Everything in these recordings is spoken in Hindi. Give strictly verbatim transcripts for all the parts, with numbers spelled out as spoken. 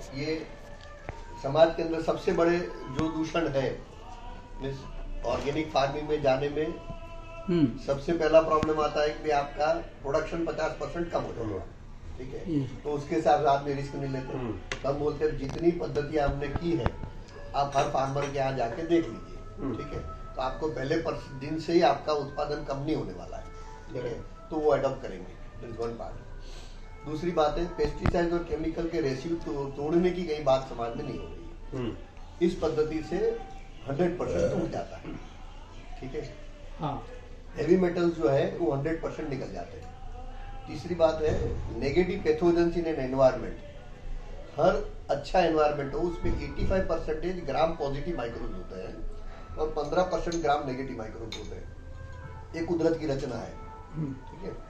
ये समाज के अंदर सबसे बड़े जो दूषण है ऑर्गेनिक फार्मिंग में जाने में सबसे पहला प्रॉब्लम आता है कि आपका प्रोडक्शन पचास परसेंट कम हो जाएगा, ठीक है। तो उसके हिसाब से आपने रिस्क नहीं लेते। तो हम बोलते हैं जितनी पद्धतियां हमने की है आप हर फार्मर के यहाँ जाके देख लीजिए, ठीक है। तो आपको पहले दिन से ही आपका उत्पादन कम नहीं होने वाला है, ठीक है। तो वो अडॉप्ट करेंगे, वन पार्ट। दूसरी बात है पेस्टिसाइड और केमिकल के रेशियो तो, तोड़ने की कहीं बात समाज में नहीं हो रही है। इस पद्धति से हंड्रेड परसेंट टूट जाता है, ठीक है। हाँ। हेवी मेटल्स जो है वो हंड्रेड परसेंट निकल जाते हैं। तीसरी बात है negative pathogens in an environment. हर अच्छा एनवायरमेंट हो उसमें पचासी परसेंटेज ग्राम पॉजिटिव माइक्रोब्स होते हैं और पंद्रह परसेंट ग्राम नेगेटिव माइक्रोब्स होते हैं। ये कुदरत की रचना है, ठीक है।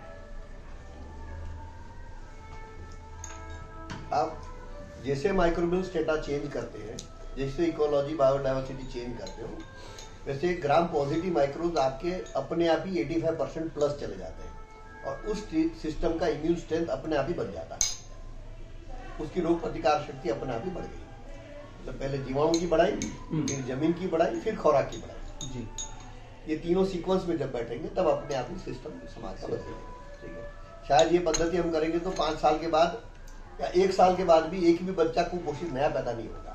आप जैसे माइक्रोबियल स्टेटा चेंज करते हैं, जैसे इकोलॉजी बायोडाइवर्सिटी चेंज करते हो, वैसे ग्राम पॉजिटिव माइक्रोब्स आपके अपने आप ही पचासी परसेंट प्लस चले जाते हैं और उस सिस्टम का इम्यून स्ट्रेंथ अपने आप ही बढ़ जाता है। उसकी रोग प्रतिकार शक्ति अपने आप ही बढ़ गई। तो पहले जीवाणु की बढ़ाई, फिर जमीन की बढ़ाई, फिर खुराक की बढ़ाई जी। ये तीनों सीक्वेंस में जब बैठेंगे तब अपने आप ही सिस्टम समाज का बदलेगा, ठीक है। शायद ये पद्धति हम करेंगे तो पांच साल के बाद या एक साल के बाद भी एक भी बच्चा कुपोषित नया पैदा नहीं होगा।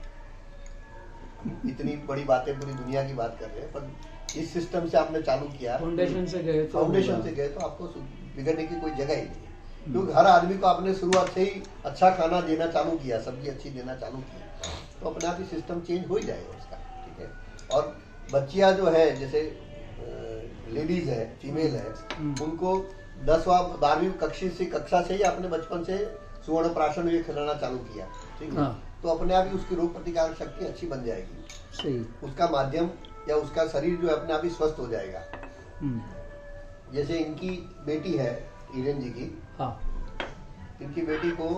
इतनी बड़ी बातें पूरी दुनिया की बात कर रहे हैं, पर इस सिस्टम से आपने चालू किया, फाउंडेशन से गए तो फाउंडेशन से गए तो आपको बिगड़ने की कोई जगह ही नहीं है। क्योंकि हर आदमी को आपने शुरुआत से ही अच्छा खाना देना चालू किया, सब्जी अच्छी देना चालू किया, तो अपने आप ही सिस्टम चेंज हो ही जाएगा उसका, ठीक है। और बच्चियां जो है जैसे लेडीज है, फीमेल है, उनको दसवां बारहवीं कक्षा से कक्षा से ही आपने बचपन से सुवर्ण प्राशन ये खिलाना चालू किया, ठीक है। हाँ। तो अपने आप ही उसकी रोग प्रतिकारक शक्ति अच्छी बन जाएगी, सही। उसका माध्यम या उसका शरीर जो है अपने आप ही स्वस्थ हो जाएगा। जैसे इनकी बेटी है ईरेन जी की, हाँ। इनकी बेटी को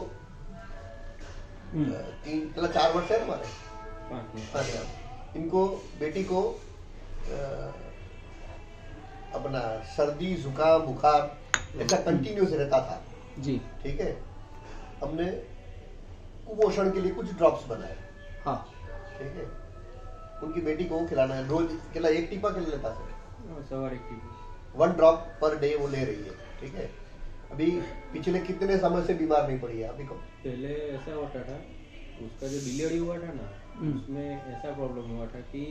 तीन मतलब चार वर्ष है हमारे, इनको बेटी को अपना सर्दी जुकाम बुखार ऐसा कंटिन्यूस रहता था जी, ठीक है। हमने कुपोषण के लिए कुछ ड्रॉप्स बनाए, हाँ, ठीक है। उनकी बेटी को खिलाना है, रोज केला एक टीपा खिला लेता सर, सवार एक टीपा, वन ड्रॉप पर डे वो ले रही है, ठीक है। अभी पिछले कितने समय से बीमार नहीं पड़ी है अभी को। पहले ऐसा होता था, उसका जो डिलीवरी हुआ था ना, उसमें ऐसा प्रॉब्लम हुआ था कि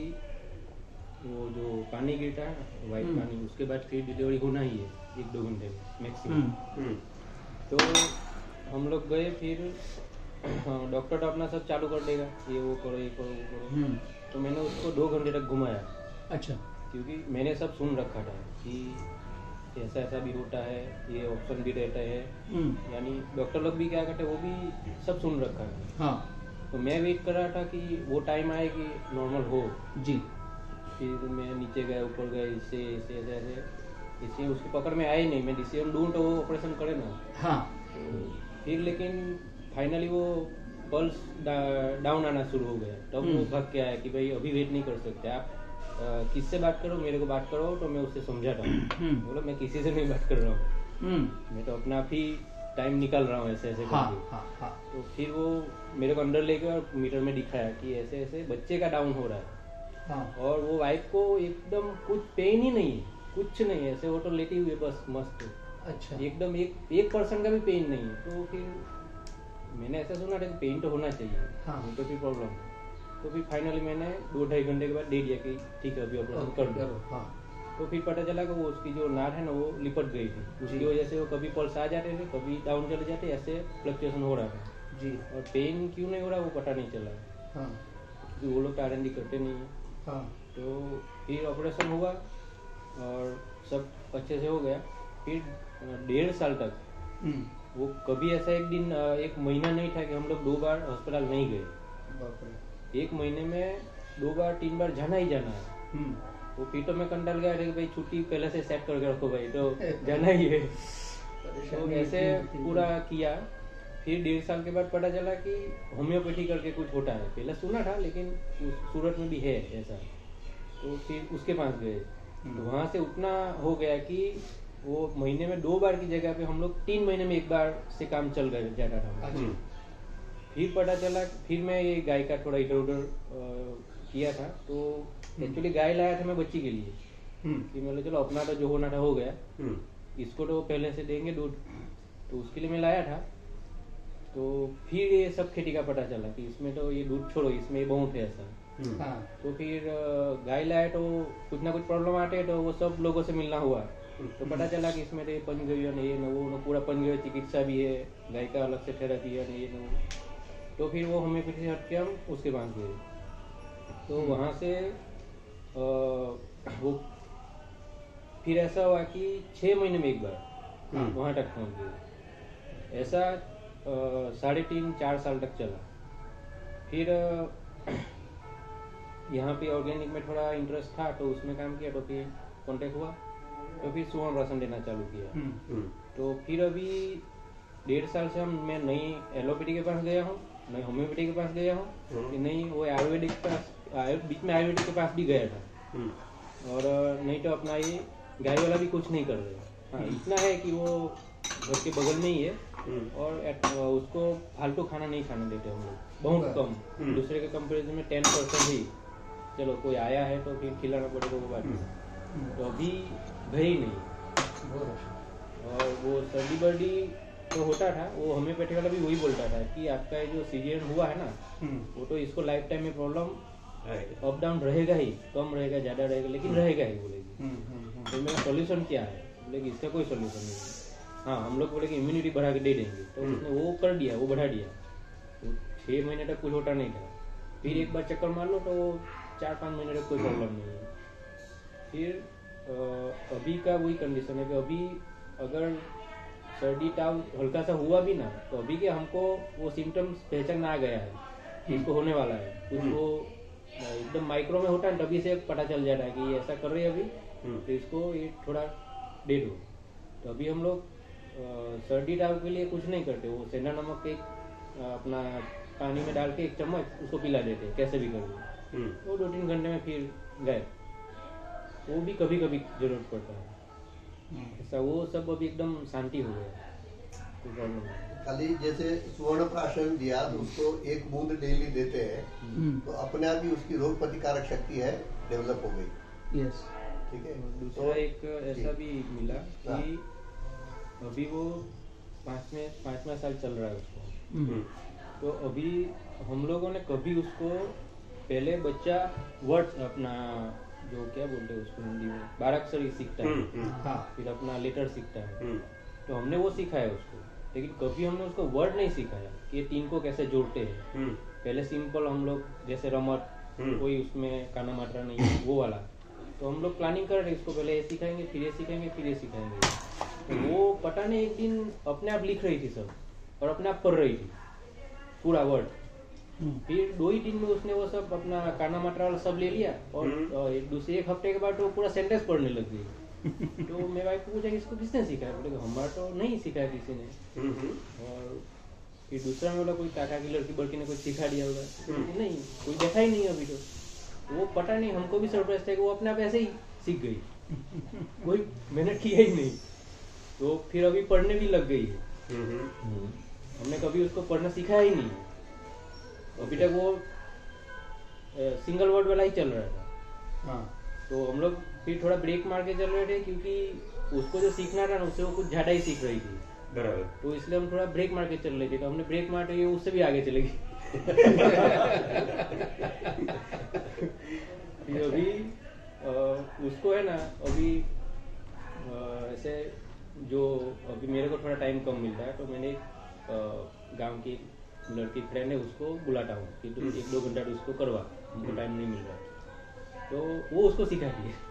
वो जो पानी गिरता है ना, व्हाइट पानी, उसके बाद फिर डिलीवरी होना ही है एक दो घंटे मैक्सिमम। तो हम लोग गए, फिर डॉक्टर तो अपना सब चालू कर देगा, ये वो करो ये करो वो करो। तो मैंने उसको दो घंटे तक घुमाया, अच्छा, क्योंकि मैंने सब सुन रखा था कि ऐसा ऐसा भी होता है, ये ऑप्शन भी रहता है, यानी डॉक्टर लोग भी क्या करते हैं वो भी सब सुन रखा है, हाँ। तो मैं वेट कर रहा था कि वो टाइम आए कि नॉर्मल हो जी। फिर मैं नीचे गया, ऊपर गया, इससे ऐसे ऐसे ऐसे इससे उसकी पकड़ में आए नहीं। मैं डिसीजन दूँ तो वो ऑपरेशन करे ना, हाँ। तो फिर लेकिन फाइनली वो पल्स डाउन आना शुरू हो गया, तब वो भाग के आया कि भाई अभी वेट नहीं कर सकते आप, किससे बात करो, मेरे को बात करो। तो मैं उससे समझाता हूँ, बोलो मैं किसी से नहीं बात कर रहा हूँ, मैं तो अपना आप ही टाइम निकाल रहा हूँ ऐसे ऐसे करके। हाँ, हाँ, हाँ। तो फिर वो मेरे को अंदर लेके और मीटर में दिखाया कि ऐसे ऐसे बच्चे का डाउन हो रहा है, हाँ। और वो वाइफ को एकदम कुछ पेन ही नहीं है, कुछ नहीं है, ऐसे वो तो लेटी हुई है बस मस्त, अच्छा, एकदम एक एक परसेंट का भी पेन नहीं है। तो फिर मैंने ऐसा सुना था कि पेन तो होना चाहिए, हाँ। तो फिर प्रॉब्लम, तो फिर फाइनली मैंने दो ढाई घंटे के बाद दे दिया कि ठीक है अभी ऑपरेशन कर दो, हाँ। तो फिर पता चला कि वो उसकी जो नाड़ है ना वो लिपट गई थी, उसकी वजह से वो कभी पल्स आ जाते थे, कभी डाउन चले जाते, ऐसे फ्लक्चुएशन हो रहा था जी। और पेन क्यों नहीं हो रहा वो पता नहीं चला, हाँ। क्योंकि वो लोग आर एन डी करते नहीं है, हाँ। तो फिर ऑपरेशन हुआ और सब अच्छे से हो गया। फिर डेढ़ साल तक वो कभी ऐसा एक दिन एक महीना नहीं था कि हम लोग दो बार अस्पताल नहीं गए। एक महीने में दो बार तीन बार जाना ही जाना है। वो फिर तो मैं कंटाल गया कि भाई छुट्टी पहले से सेट करके रखो भाई, तो जाना ही है। तो ऐसे पूरा किया। फिर डेढ़ साल के बाद पता चला कि होम्योपैथी करके कुछ होता है, पहले सुना था लेकिन सूरत में भी है ऐसा। तो फिर उसके पास गए, तो वहाँ से उतना हो गया कि वो महीने में दो बार की जगह पे हम लोग तीन महीने में एक बार से काम चल गए जाता था। फिर पता चला, फिर मैं ये गाय का थोड़ा इधर उधर किया था, तो एक्चुअली गाय लाया था मैं बच्ची के लिए कि मतलब चलो अपना तो जो होना था हो गया, इसको तो पहले से देंगे दूध, तो उसके लिए मैं लाया था। तो फिर ये सब खेती का पता चला कि इसमें तो ये दूध छोड़ो, इसमें बहुत है ऐसा। हाँ। तो फिर गाय लाए तो कुछ ना कुछ प्रॉब्लम आते हैं, तो वो सब लोगों से मिलना हुआ, तो पता चला कि इसमें तो ये पंचगव्य ये न वो न पूरा पंचगव्य चिकित्सा भी है, गाय का अलग से थेरेपी है ये न। तो फिर वो होम्योपैथी से हट के हम उसके पास गए, तो वहाँ से आ, वो फिर ऐसा हुआ कि छः महीने में एक बार वहाँ तक पहुँच गए। ऐसा साढ़े तीन चार साल तक चला। फिर यहाँ पे ऑर्गेनिक में थोड़ा इंटरेस्ट था, तो उसमें काम किया, तो फिर कॉन्टेक्ट हुआ, तो फिर सुवर्ण राशन देना चालू किया। तो फिर अभी डेढ़ साल से हम मैं नई एलोपैथी के पास गया हूँ, नई होम्योपैथी के पास गया हूँ, नहीं वो आयुर्वेदिक के पास, बीच में आयुर्वेदिक के पास भी गया था, और नहीं तो अपना ये गाय वाला भी कुछ नहीं कर रहे। हाँ, इतना है कि वो घर के बगल में ही है, और उसको फालतू खाना नहीं खाने देते हम लोग, बहुत कम, दूसरे के कंपेरिजन में टेन परसेंट ही। चलो कोई आया है तो फिर खिलाना पड़ेगा वो बात, तो अभी गए ही नहीं। और वो सर्दी बर्दी तो होता था, वो होम्योपैथी वाला भी वही बोलता था कि आपका जो सीजन हुआ है ना, वो तो इसको लाइफ टाइम में प्रॉब्लम अप डाउन रहेगा ही, कम रहेगा ज्यादा रहेगा, लेकिन रहेगा ही बोलेगी। तो मेरा सोल्यूशन क्या है, बोलेगी इसका कोई सोल्यूशन नहीं है। हाँ, हम लोग बोले कि इम्यूनिटी बढ़ा के दे देंगे, तो उसने वो कर दिया, वो बढ़ा दिया। तो छः महीने तक कुछ होता नहीं था, फिर एक बार चक्कर मार लो तो चार पाँच महीने तक कोई प्रॉब्लम नहीं है। फिर आ, अभी का वही कंडीशन है कि अभी अगर सर्दी ताव हल्का सा हुआ भी ना, तो अभी के हमको वो सिम्टम्स पहचान आ गया है कि इसको होने वाला है, कुछ वो एकदम माइक्रो में होता है, तभी से पता चल जाता है कि ये ऐसा कर रही है अभी, तो इसको ये थोड़ा दे दो। तो अभी हम लोग सर्दी ताव के लिए कुछ नहीं करते, वो सेंधा नमक एक अपना पानी में डाल के एक चम्मच उसको पिला देते हैं, कैसे भी करके, वो दो तीन घंटे में फिर गए। वो भी कभी कभी जरूरत पड़ता है ऐसा, वो सब अभी एकदम शांति हो गया। खाली जैसे सुवर्ण प्राशन दिया तो उसको एक बूंद डेली देते हैं, तो अपने आप ही उसकी रोग प्रतिकारक शक्ति है डेवलप हो गई। यस, ठीक है। दूसरा एक ऐसा भी मिला कि अभी वो पांचवें पांचवा साल चल रहा है उसको, तो अभी हम लोगों ने कभी उसको पहले बच्चा वर्ड अपना जो क्या बोलते हैं उसको हिंदी में बाराक्षरी सीखता है, हाँ, फिर अपना लेटर सीखता है, तो हमने वो सिखाया उसको, लेकिन कभी हमने उसको वर्ड नहीं सिखाया कि ये तीन को कैसे जोड़ते हैं। पहले सिंपल हम लोग जैसे रमत, कोई उसमें काना मात्रा नहीं है वो वाला, तो हम लोग प्लानिंग कर रहे इसको पहले ये सिखाएंगे, फिर ये सिखाएंगे, फिर ये सिखाएंगे। तो वो पता नहीं एक दिन अपने आप लिख रही थी सब, और अपने आप पढ़ रही थी पूरा वर्ड। फिर दो ही दिन में उसने वो सब अपना काना मात्रा वाला सब ले लिया, और दूसरे एक हफ्ते के बाद वो पूरा सेंटेंस पढ़ने लग गई। तो मेरे भाई को पूछा कि इसको किसने सिखाया, बोले हमारा तो नहीं सिखाया किसी ने। और फिर दूसरा में बोला कोई काका की लड़की बड़की ने कुछ सिखा दिया होगा, नहीं कोई देखा ही नहीं अभी तो। वो पता नहीं, हमको भी सरप्राइज था कि वो अपने आप ऐसे ही सीख गई, कोई मेहनत किया ही नहीं। तो फिर अभी पढ़ने भी लग गई है, हमने कभी उसको पढ़ना सिखाया ही नहीं, अभी तक वो सिंगल वर्ड वाला ही चल रहा था। हाँ, तो हम लोग फिर थोड़ा ब्रेक मार के चल रहे थे, क्योंकि उसको जो सीखना था ना उससे वो कुछ ज्यादा ही सीख रही थी, बराबर। तो इसलिए हम थोड़ा ब्रेक मार के चल रहे थे, तो हमने ब्रेक मार के उससे भी आगे चलेगी। फिर अभी आ, उसको है ना अभी ऐसे जो अभी मेरे को थोड़ा टाइम कम मिलता है, तो मैंने गांव की लड़की फ्रेंड है उसको बुलाता हूँ कि तुम एक दो घंटा तो उसको करवा, हमको टाइम नहीं मिल रहा, तो वो उसको सिखाती है।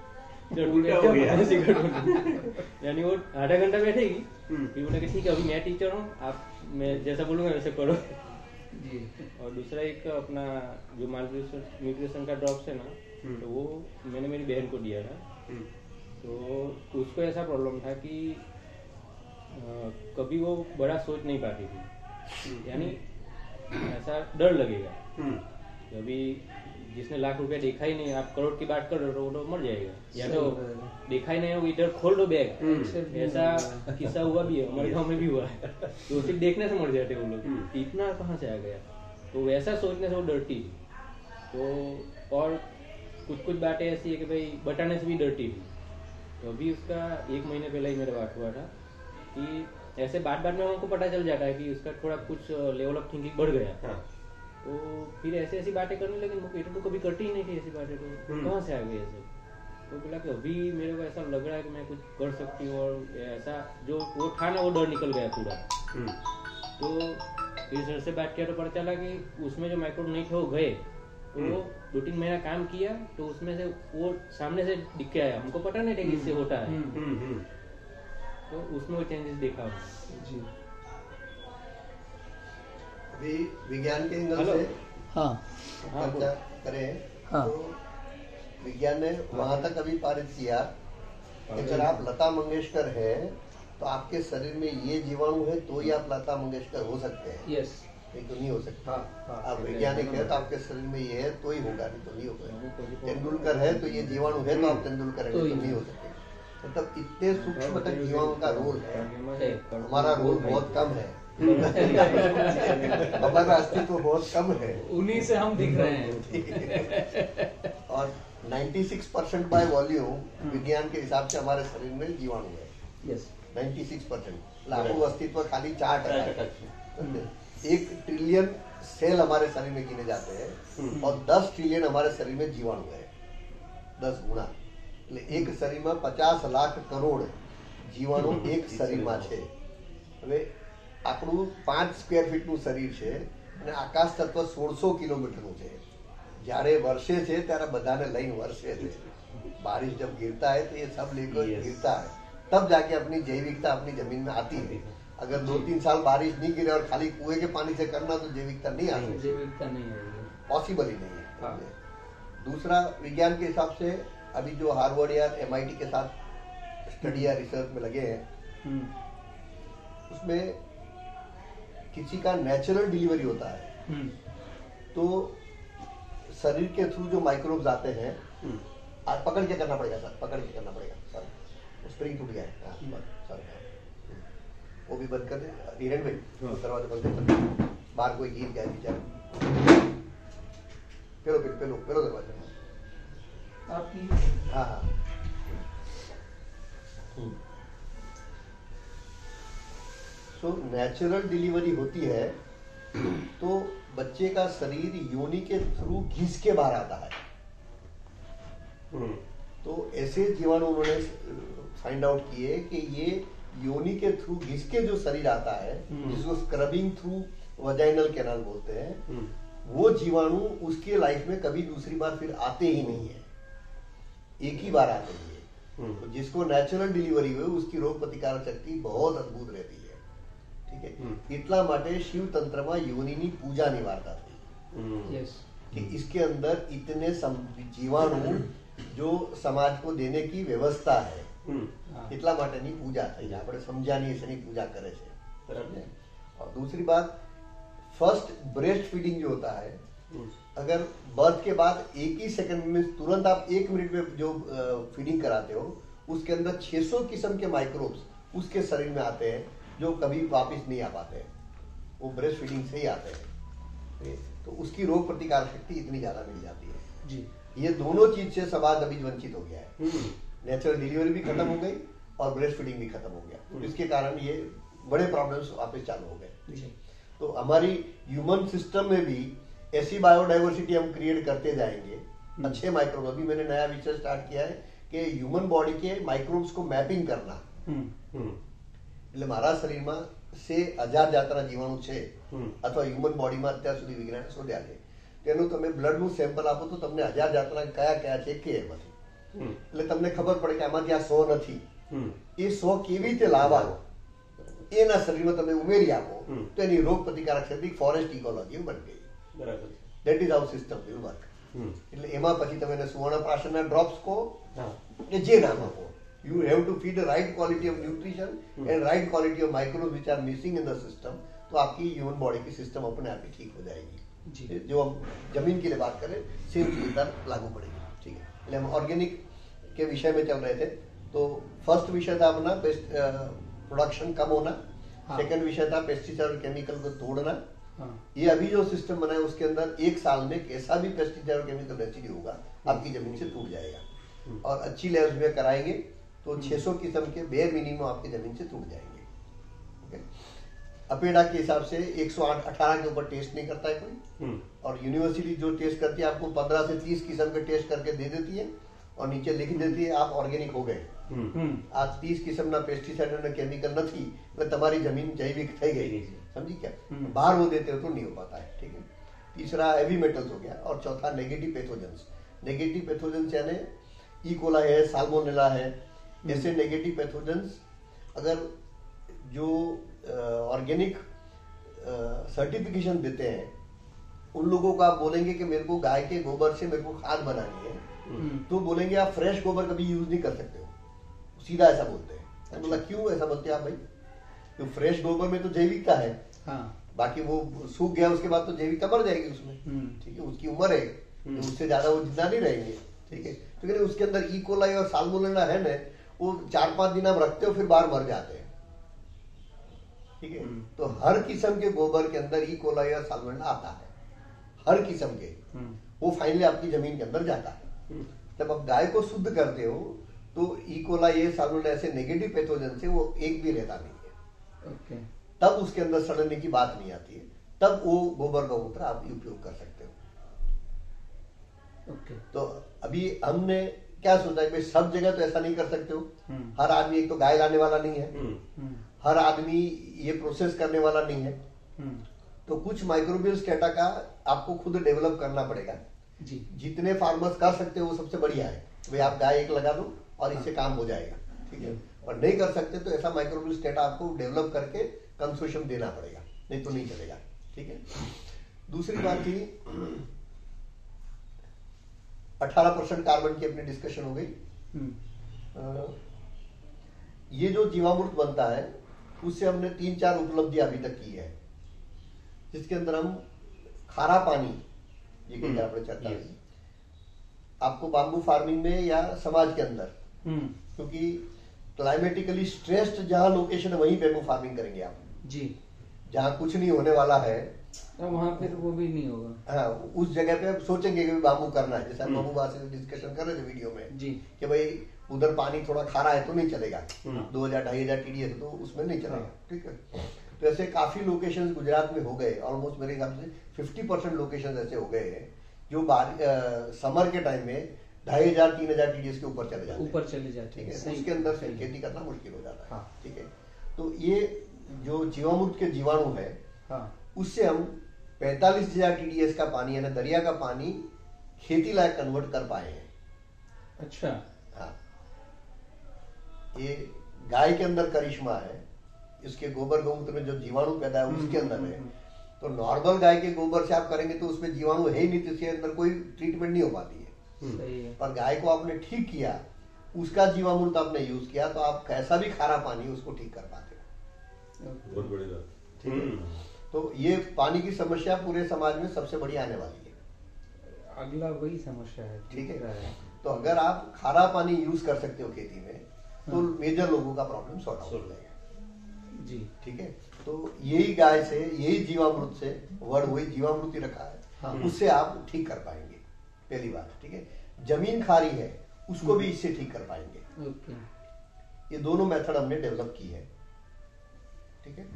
यानी वो आधा घंटा बैठेगी, फिर बोलेगी ठीक है अभी मैं टीचर हूँ, आप मैं जैसा बोलूंगा वैसे करो। और दूसरा एक अपना जो न्यूट्रिशन का ड्रॉप्स है ना, तो वो मैंने मेरी बहन को दिया था। तो उसको ऐसा प्रॉब्लम था कि आ, कभी वो बड़ा सोच नहीं पाती थी, यानी ऐसा डर लगेगा। अभी जिसने लाख रुपया देखा ही नहीं, आप करोड़ की बात कर रहे हो तो मर जाएगा, या तो देखा ही नहीं हो इधर खोल दो बैग, ऐसा किस्सा हुआ भी है, हमारे गांव में भी हुआ है। तो सिर्फ देखने से मर जाते वो लोग, इतना कहाँ से आ गया। तो वैसा सोचने से वो डरती। तो और कुछ कुछ बातें ऐसी है कि भाई बताने से भी डरती थी। तो अभी उसका एक महीने पहले ही मेरा बात हुआ था कि ऐसे बात बात में हमको पता चल जाता है कि उसका थोड़ा कुछ लेवल ऑफ थिंकिंग बढ़ गया। हाँ। तो फिर ऐसे ऐसी बातें करने लगे, मुझे तो कभी करती ही नहीं थी ऐसी बातें, तो कहाँ से आ गई ऐसे। तो बोला कि अभी मेरे को ऐसा लग रहा है कि मैं कुछ कर सकती हूँ, और ऐसा जो वो था ना वो डर निकल गया पूरा। तो फिर सर से बात किया तो पता चला कि उसमें जो माइक्रोब नहीं थे वो गए। तो वो दो तीन महीना काम किया तो उसमें से वो सामने से दिख के आया, हमको पता नहीं था कि इससे होता है। तो उसमें वो चेंजेस देखा जी। अभी विज्ञान के एंगल से हाँ चर्चा करें हाँ। तो विज्ञान ने वहां तक अभी पारित किया कि अगर आप लता मंगेशकर हैं तो आपके शरीर में ये जीवाणु है तो ही आप लता मंगेशकर हो सकते हैं। यस, नहीं तो नहीं हो सकता। हाँ, आप वैज्ञानिक है तो आपके शरीर में ये है तो ही होगा, नहीं तो नहीं होगा। तेंदुलकर है तो ये जीवाणु है तो आप तेंदुलकर है, तो नहीं हो सकते। मतलब इतने सूक्ष्म तक जीवाणु का रोल है, हमारा रोल बहुत कम है। हमारा अस्तित्व बहुत कम है, उन्हीं से हम दिख रहे हैं। और छियानवे परसेंट बाय वॉल्यूम विज्ञान के हिसाब से हमारे शरीर में जीवाणु है। यस, छियानवे परसेंट। लाखों अस्तित्व खाली चार टका। एक ट्रिलियन सेल हमारे शरीर में गिने जाते हैं और दस ट्रिलियन हमारे शरीर में जीवाणु है, दस गुना। एक शरीर में पचास लाख करोड़ जीवाणु एक शरीर में છે। હવે આપણું પાંચ સ્ક્વેર ફીટ નું શરીર છે અને આકાશ તત્વ સોળસો કિલોમીટર નું છે। જ્યારે વર્ષે છે ત્યારે બધાને લઈને વર્ષે છે। बारिश जब गिरता है तो ये सब लेकर गिरता है, तब जाके अपनी जैविकता अपनी जमीन में आती है। अगर दो तीन साल बारिश नहीं गिरे और खाली कुएं के पानी से करना तो जैविकता नहीं आती, जैविकता नहीं आएगी, पॉसिबल ही नहीं है। हाँ। दूसरा, विज्ञान के हिसाब से अभी जो हार्वर्ड या एमआईटी के साथ स्टडी या रिसर्च में लगे हैं, उसमें किसी का नेचुरल डिलीवरी होता है तो शरीर के थ्रू जो माइक्रोब्स आते हैं, आज पकड़ के करना पड़ेगा सर, पकड़ के करना पड़ेगा सर, स्प्रिंग टूट गया है सर, वो भी बंद कर दे हिरण भाई, दरवाजा बंद कर दे, बाहर कोई गिर गया बेचारा, पेलो पेलो पेलो दरवाजा आपकी। हाँ हाँ। तो नेचुरल डिलीवरी होती है तो बच्चे का शरीर योनि के थ्रू घिस के बाहर आता है। तो ऐसे जीवाणु उन्होंने फाइंड आउट किए कि ये योनि के थ्रू घिस के जो शरीर आता है, जिसको स्क्रबिंग थ्रू वजाइनल कैनाल बोलते हैं, वो जीवाणु उसके लाइफ में कभी दूसरी बार फिर आते ही नहीं है, एक ही बार आते ही है। तो जिसको नेचुरल डिलीवरी हुई उसकी रोग प्रतिकारक शक्ति बहुत अद्भुत रहती है। ठीक है, इतला माटे शिव तंत्र में योनिनी पूजा नहीं वार्ता थी। यस, कि इसके अंदर इतने जीवाणु जो समाज को देने की व्यवस्था है, इतला माटेनी पूजा थी। આપણે સમજાની એની पूजा करे છે, बराबर है। और दूसरी बात, फर्स्ट ब्रेस्ट फीडिंग जो होता है, अगर बर्थ के बाद एक ही सेकंड में तुरंत आप एक मिनट में जो फीडिंग कराते हो, उसके अंदर छह सौ किस्म के माइक्रोब्स उसके शरीर में आते हैं जो कभी वापस नहीं आ पाते हैं, वो ब्रेस्ट फीडिंग से ही आते हैं। तो उसकी रोग प्रतिकार शक्ति इतनी ज्यादा मिल जाती है जी। ये दोनों चीज से समाज अभी वंचित हो गया है। नेचुरल डिलीवरी भी खत्म हो गई और ब्रेस्ट फीडिंग भी खत्म हो गया, तो इसके कारण ये बड़े प्रॉब्लम्स वापस चालू हो गए। तो हमारी ह्यूमन सिस्टम में भी ऐसी बायोडाइवर्सिटी हम क्रिएट करते जाएंगे, अच्छे माइक्रोब। अभी मैंने नया विषय स्टार्ट किया है कि ह्यूमन बॉडी के माइक्रोब्स को मैपिंग करना। એટલે મારા શરીરમાં સે હજાર જાતના જીવાણુ છે અથવા હ્યુમન બોડીમાં અત્યાર સુધી વિજ્ઞાને શોધ્યા છે, તેનું તમે બ્લડનું સેમ્પલ આપો તો તમને હજાર જાતના કયા કયા છે કે એમાંથી, એટલે તમને ખબર પડે કે આમાંથી આ સો નથી, એ સો કેવી રીતે લાવવા એના શરીરમાં તમે ઉમેરી આપો તો એની રોગ પ્રતિકારક શક્તિ ફોરેસ્ટ ઇકોલોજી બની ગઈ। બરાબર, that is how system will work. એટલે એમાં પછી તમે એને સુવર્ણપ્રાશનના ડ્રોપ્સ કહો કે જે નામ આપો, you have to feed the right quality of nutrition hmm. and right quality of microbes which are missing in the system, तो आपकी ह्यूमन बॉडी की सिस्टम अपने आप ही ठीक हो जाएगी। जो हम जमीन के लिए बात करें सेम चीज इधर लागू पड़ेगी, ठीक है। इसलिए हम ऑर्गेनिक के विषय में चल रहे थे। तो फर्स्ट विषय था अपना पेस्ट प्रोडक्शन कम होना, सेकंड विषय था पेस्टिसाइड और केमिकल को तोड़ना। हाँ। ये अभी जो सिस्टम बना है उसके अंदर एक साल में कैसा भी पेस्टिसाइड और केमिकल रेसिड्यू होगा आपकी जमीन से टूट जाएगा, और अच्छी लेवल्स में कराएंगे तो छह सौ किस्म के बेयर मिनिमम आपकी जमीन से टूट जाएंगे। अपेडा के हिसाब से एक सौ अठारह के ऊपर टेस्ट नहीं करता है कोई, और यूनिवर्सिटी जो टेस्ट करती है आपको पंद्रह से तीस किस्म के टेस्ट करके दे देती है और नीचे लिख देती है आप ऑर्गेनिक हो गए। आज तीस किस्म ना पेस्टिसाइड ना केमिकल न थी तो तुम्हारी जमीन जैविक થઈ गई, समझी क्या। बाहर वो देते हो तो नहीं हो पाता है, ठीक है। तीसरा हेवी मेटल्स हो गया, और चौथा नेगेटिव पैथोजेंस। नेगेटिव पैथोजेंस यानी ई कोलाई है, साल्मोनेला है, ऐसे नेगेटिव पैथोजेंस अगर जो ऑर्गेनिक सर्टिफिकेशन देते हैं उन लोगों को आप बोलेंगे कि मेरे को गाय के गोबर से मेरे को खाद बनानी है, तो बोलेंगे आप फ्रेश गोबर कभी यूज नहीं कर सकते हो, सीधा ऐसा बोलते हैं। अच्छा। बोला क्यों ऐसा बोलते हैं आप भाई? तो फ्रेश गोबर में तो जैविकता है, हाँ। बाकी वो सूख गया उसके बाद तो जैविकता बढ़ जाएगी उसमें, ठीक है, उसकी उम्र है, तो उससे ज्यादा वो जिंदा नहीं रहेंगे, ठीक है। तो कहते उसके अंदर ई कोलाई और साल्मोनेला है ना, वो चार पांच दिन आप रखते हो फिर बाहर मर जाते हैं, ठीक है। तो हर किस्म के गोबर के अंदर ई कोलाई और साल्मोनेला आता है, हर किस्म के, वो फाइनली आपकी जमीन के अंदर जाता है। जब आप गाय को शुद्ध करते हो तो ई कोलाई ये साल्मोनेला ऐसे नेगेटिव पैथोजन से वो एक भी रहता नहीं है, ओके। तब उसके अंदर सड़ने की बात नहीं आती है, तब वो गोबर का मूत्र आप उपयोग कर सकते हो, ओके। तो अभी हमने क्या सोचा कि सब जगह तो ऐसा नहीं कर सकते हो, हर आदमी एक तो गाय लाने वाला नहीं है, हर आदमी ये प्रोसेस करने वाला नहीं है, तो कुछ माइक्रोबियल स्टेटा का आपको खुद डेवलप करना पड़ेगा जी। जितने फार्मर्स कर सकते हो वो सबसे बढ़िया है, भाई आप गाय एक लगा दो और इससे काम हो जाएगा, ठीक है। और नहीं कर सकते तो ऐसा माइक्रोबियल स्टेटा आपको डेवलप करके कंसोर्शियम देना पड़ेगा, नहीं तो नहीं चलेगा, ठीक है। दूसरी बात थी अठारह परसेंट कार्बन की अपनी डिस्कशन हो गई। आ, ये जो जीवामृत बनता है उससे हमने तीन चार उपलब्धि अभी तक की है, जिसके अंदर हम खारा पानी ये आपने चर्चा की आपको बाम्बू फार्मिंग में या समाज के अंदर, क्योंकि क्लाइमेटिकली स्ट्रेस्ड जहां लोकेशन है वहीं बैम्बू फार्मिंग करेंगे आप जी। जहां कुछ नहीं होने वाला है तो वहां फिर वो भी नहीं होगा, हाँ, उस जगह पे आप सोचेंगे कि बाम्बू करना है, जैसे हम महबूबा से डिस्कशन कर रहे थे वीडियो में जी कि भाई उधर पानी थोड़ा खारा है तो नहीं चलेगा, दो हजार ढाई हजार टीडीएस तो उसमें नहीं चलेगा, ठीक है। तो ऐसे काफी लोकेशन गुजरात में हो गए, ऑलमोस्ट मेरे हिसाब से फिफ्टी परसेंट लोकेशन ऐसे हो गए हैं जो समर के टाइम में ढाई हजार तीन हजार टीडीएस के ऊपर चले जाते ऊपर चले जाते ठीक है, उसके अंदर से खेती करना मुश्किल हो जाता है, ठीक है। तो ये जो जीवामृत के जीवाणु है उससे हम पैंतालीस हजार टीडीएस का पानी यानी दरिया का पानी खेती लायक कन्वर्ट कर पाए हैं। अच्छा, हाँ, ये गाय के अंदर करिश्मा है, इसके गोबर गौमूत्र में जो जीवाणु पैदा है उसके अंदर है। तो नॉर्मल गाय के गोबर से आप करेंगे तो उसमें जीवाणु है ही नहीं, तो इसके अंदर कोई ट्रीटमेंट नहीं हो पाती है। सही है। पर गाय को आपने ठीक किया, उसका जीवामृत आपने यूज किया, तो आप कैसा भी खारा पानी उसको ठीक कर पाते हो। बहुत बड़ी बात, ठीक है। तो ये पानी की समस्या पूरे समाज में सबसे बड़ी आने वाली है, अगला वही समस्या है, ठीक है। तो अगर आप खारा पानी यूज कर सकते हो खेती में तो मेजर लोगों का प्रॉब्लम सॉर्ट आउट हो जाएगा जी, ठीक है। तो यही गाय से, यही जीवामृत से, वर्ड वही जीवामृत ही रखा है, हाँ। उससे आप ठीक कर पाएंगे, पहली बात, ठीक है। जमीन खारी है उसको भी इससे ठीक कर पाएंगे, ओके। ये दोनों मेथड हमने डेवलप की है, ठीक है।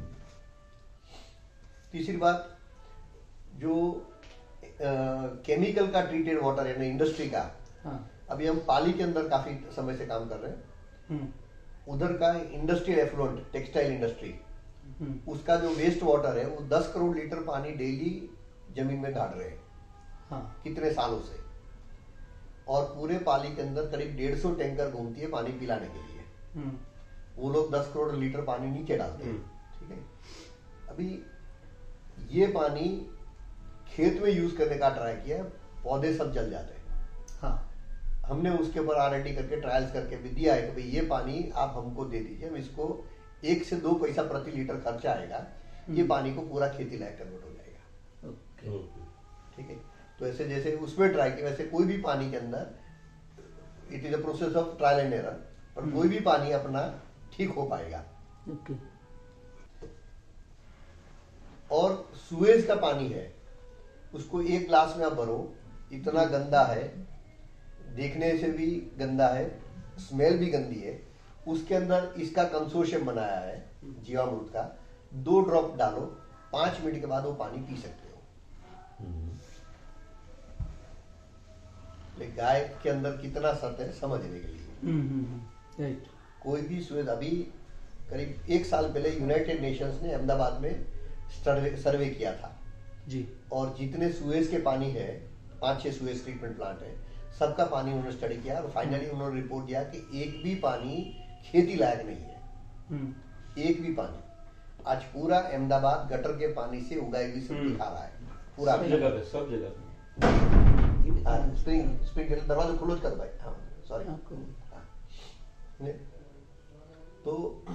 तीसरी बात, जो केमिकल का ट्रीटेड वाटर यानी इंडस्ट्री का, हाँ। अभी हम पाली के अंदर काफी समय से काम कर रहे हैं, उधर का इंडस्ट्रियल एफ्लुएंट टेक्सटाइल इंडस्ट्री, उसका जो वेस्ट वाटर है वो दस करोड़ लीटर पानी डेली जमीन में गाड़ रहे हैं, हाँ। कितने सालों से, और पूरे पाली के अंदर करीब डेढ़ सौ टैंकर घूमती है पानी पिलाने के लिए, वो लोग दस करोड़ लीटर पानी नीचे डालते हैं, ठीक है। अभी ये पानी खेत में यूज करने का ट्राई किया, पौधे सब जल जाते हैं, हाँ। हमने उसके ऊपर आर एंड डी करके ट्रायल्स करके भी दिया है कि भाई ये पानी आप हमको दे दीजिए, हम इसको एक से दो पैसा प्रति लीटर खर्चा आएगा, ये पानी को पूरा खेती लायक कन्वर्ट हो जाएगा, ओके। ठीक है। तो ऐसे जैसे उसमें ट्राई किया, वैसे कोई भी पानी के अंदर it is a process of trial and error, पर कोई भी पानी अपना ठीक हो पाएगा। ओके। और सुएज का पानी है, उसको एक ग्लास में आप भरो, इतना गंदा है, देखने से भी गंदा है, स्मेल भी गंदी है, उसके अंदर इसका कंसोर्शियम बनाया है जीवामृत का, दो ड्रॉप डालो, पांच मिनट के बाद वो पानी पी सकते हो। ले गाय के अंदर कितना सत्य है समझने के लिए। राइट। कोई भी सुएज, अभी करीब एक साल पहले यूनाइटेड नेशंस ने अहमदाबाद में सर्वे सर्वे किया था जी, और जितने सुएज के पानी है, पांच छह सुएज ट्रीटमेंट प्लांट है, सबका पानी उन्होंने स्टडी किया और फाइनली उन्होंने रिपोर्ट दिया कि एक भी पानी खेती लायक नहीं है। एक भी पानी। आज पूरा अहमदाबाद गटर के पानी से उगाई हुई सब्जी खा रहा है, पूरा सब जगह पे, सब जगह पे। स्प्रिंग स्प्रिंग दरवाजा क्लोज कर भाई। हाँ सॉरी। तो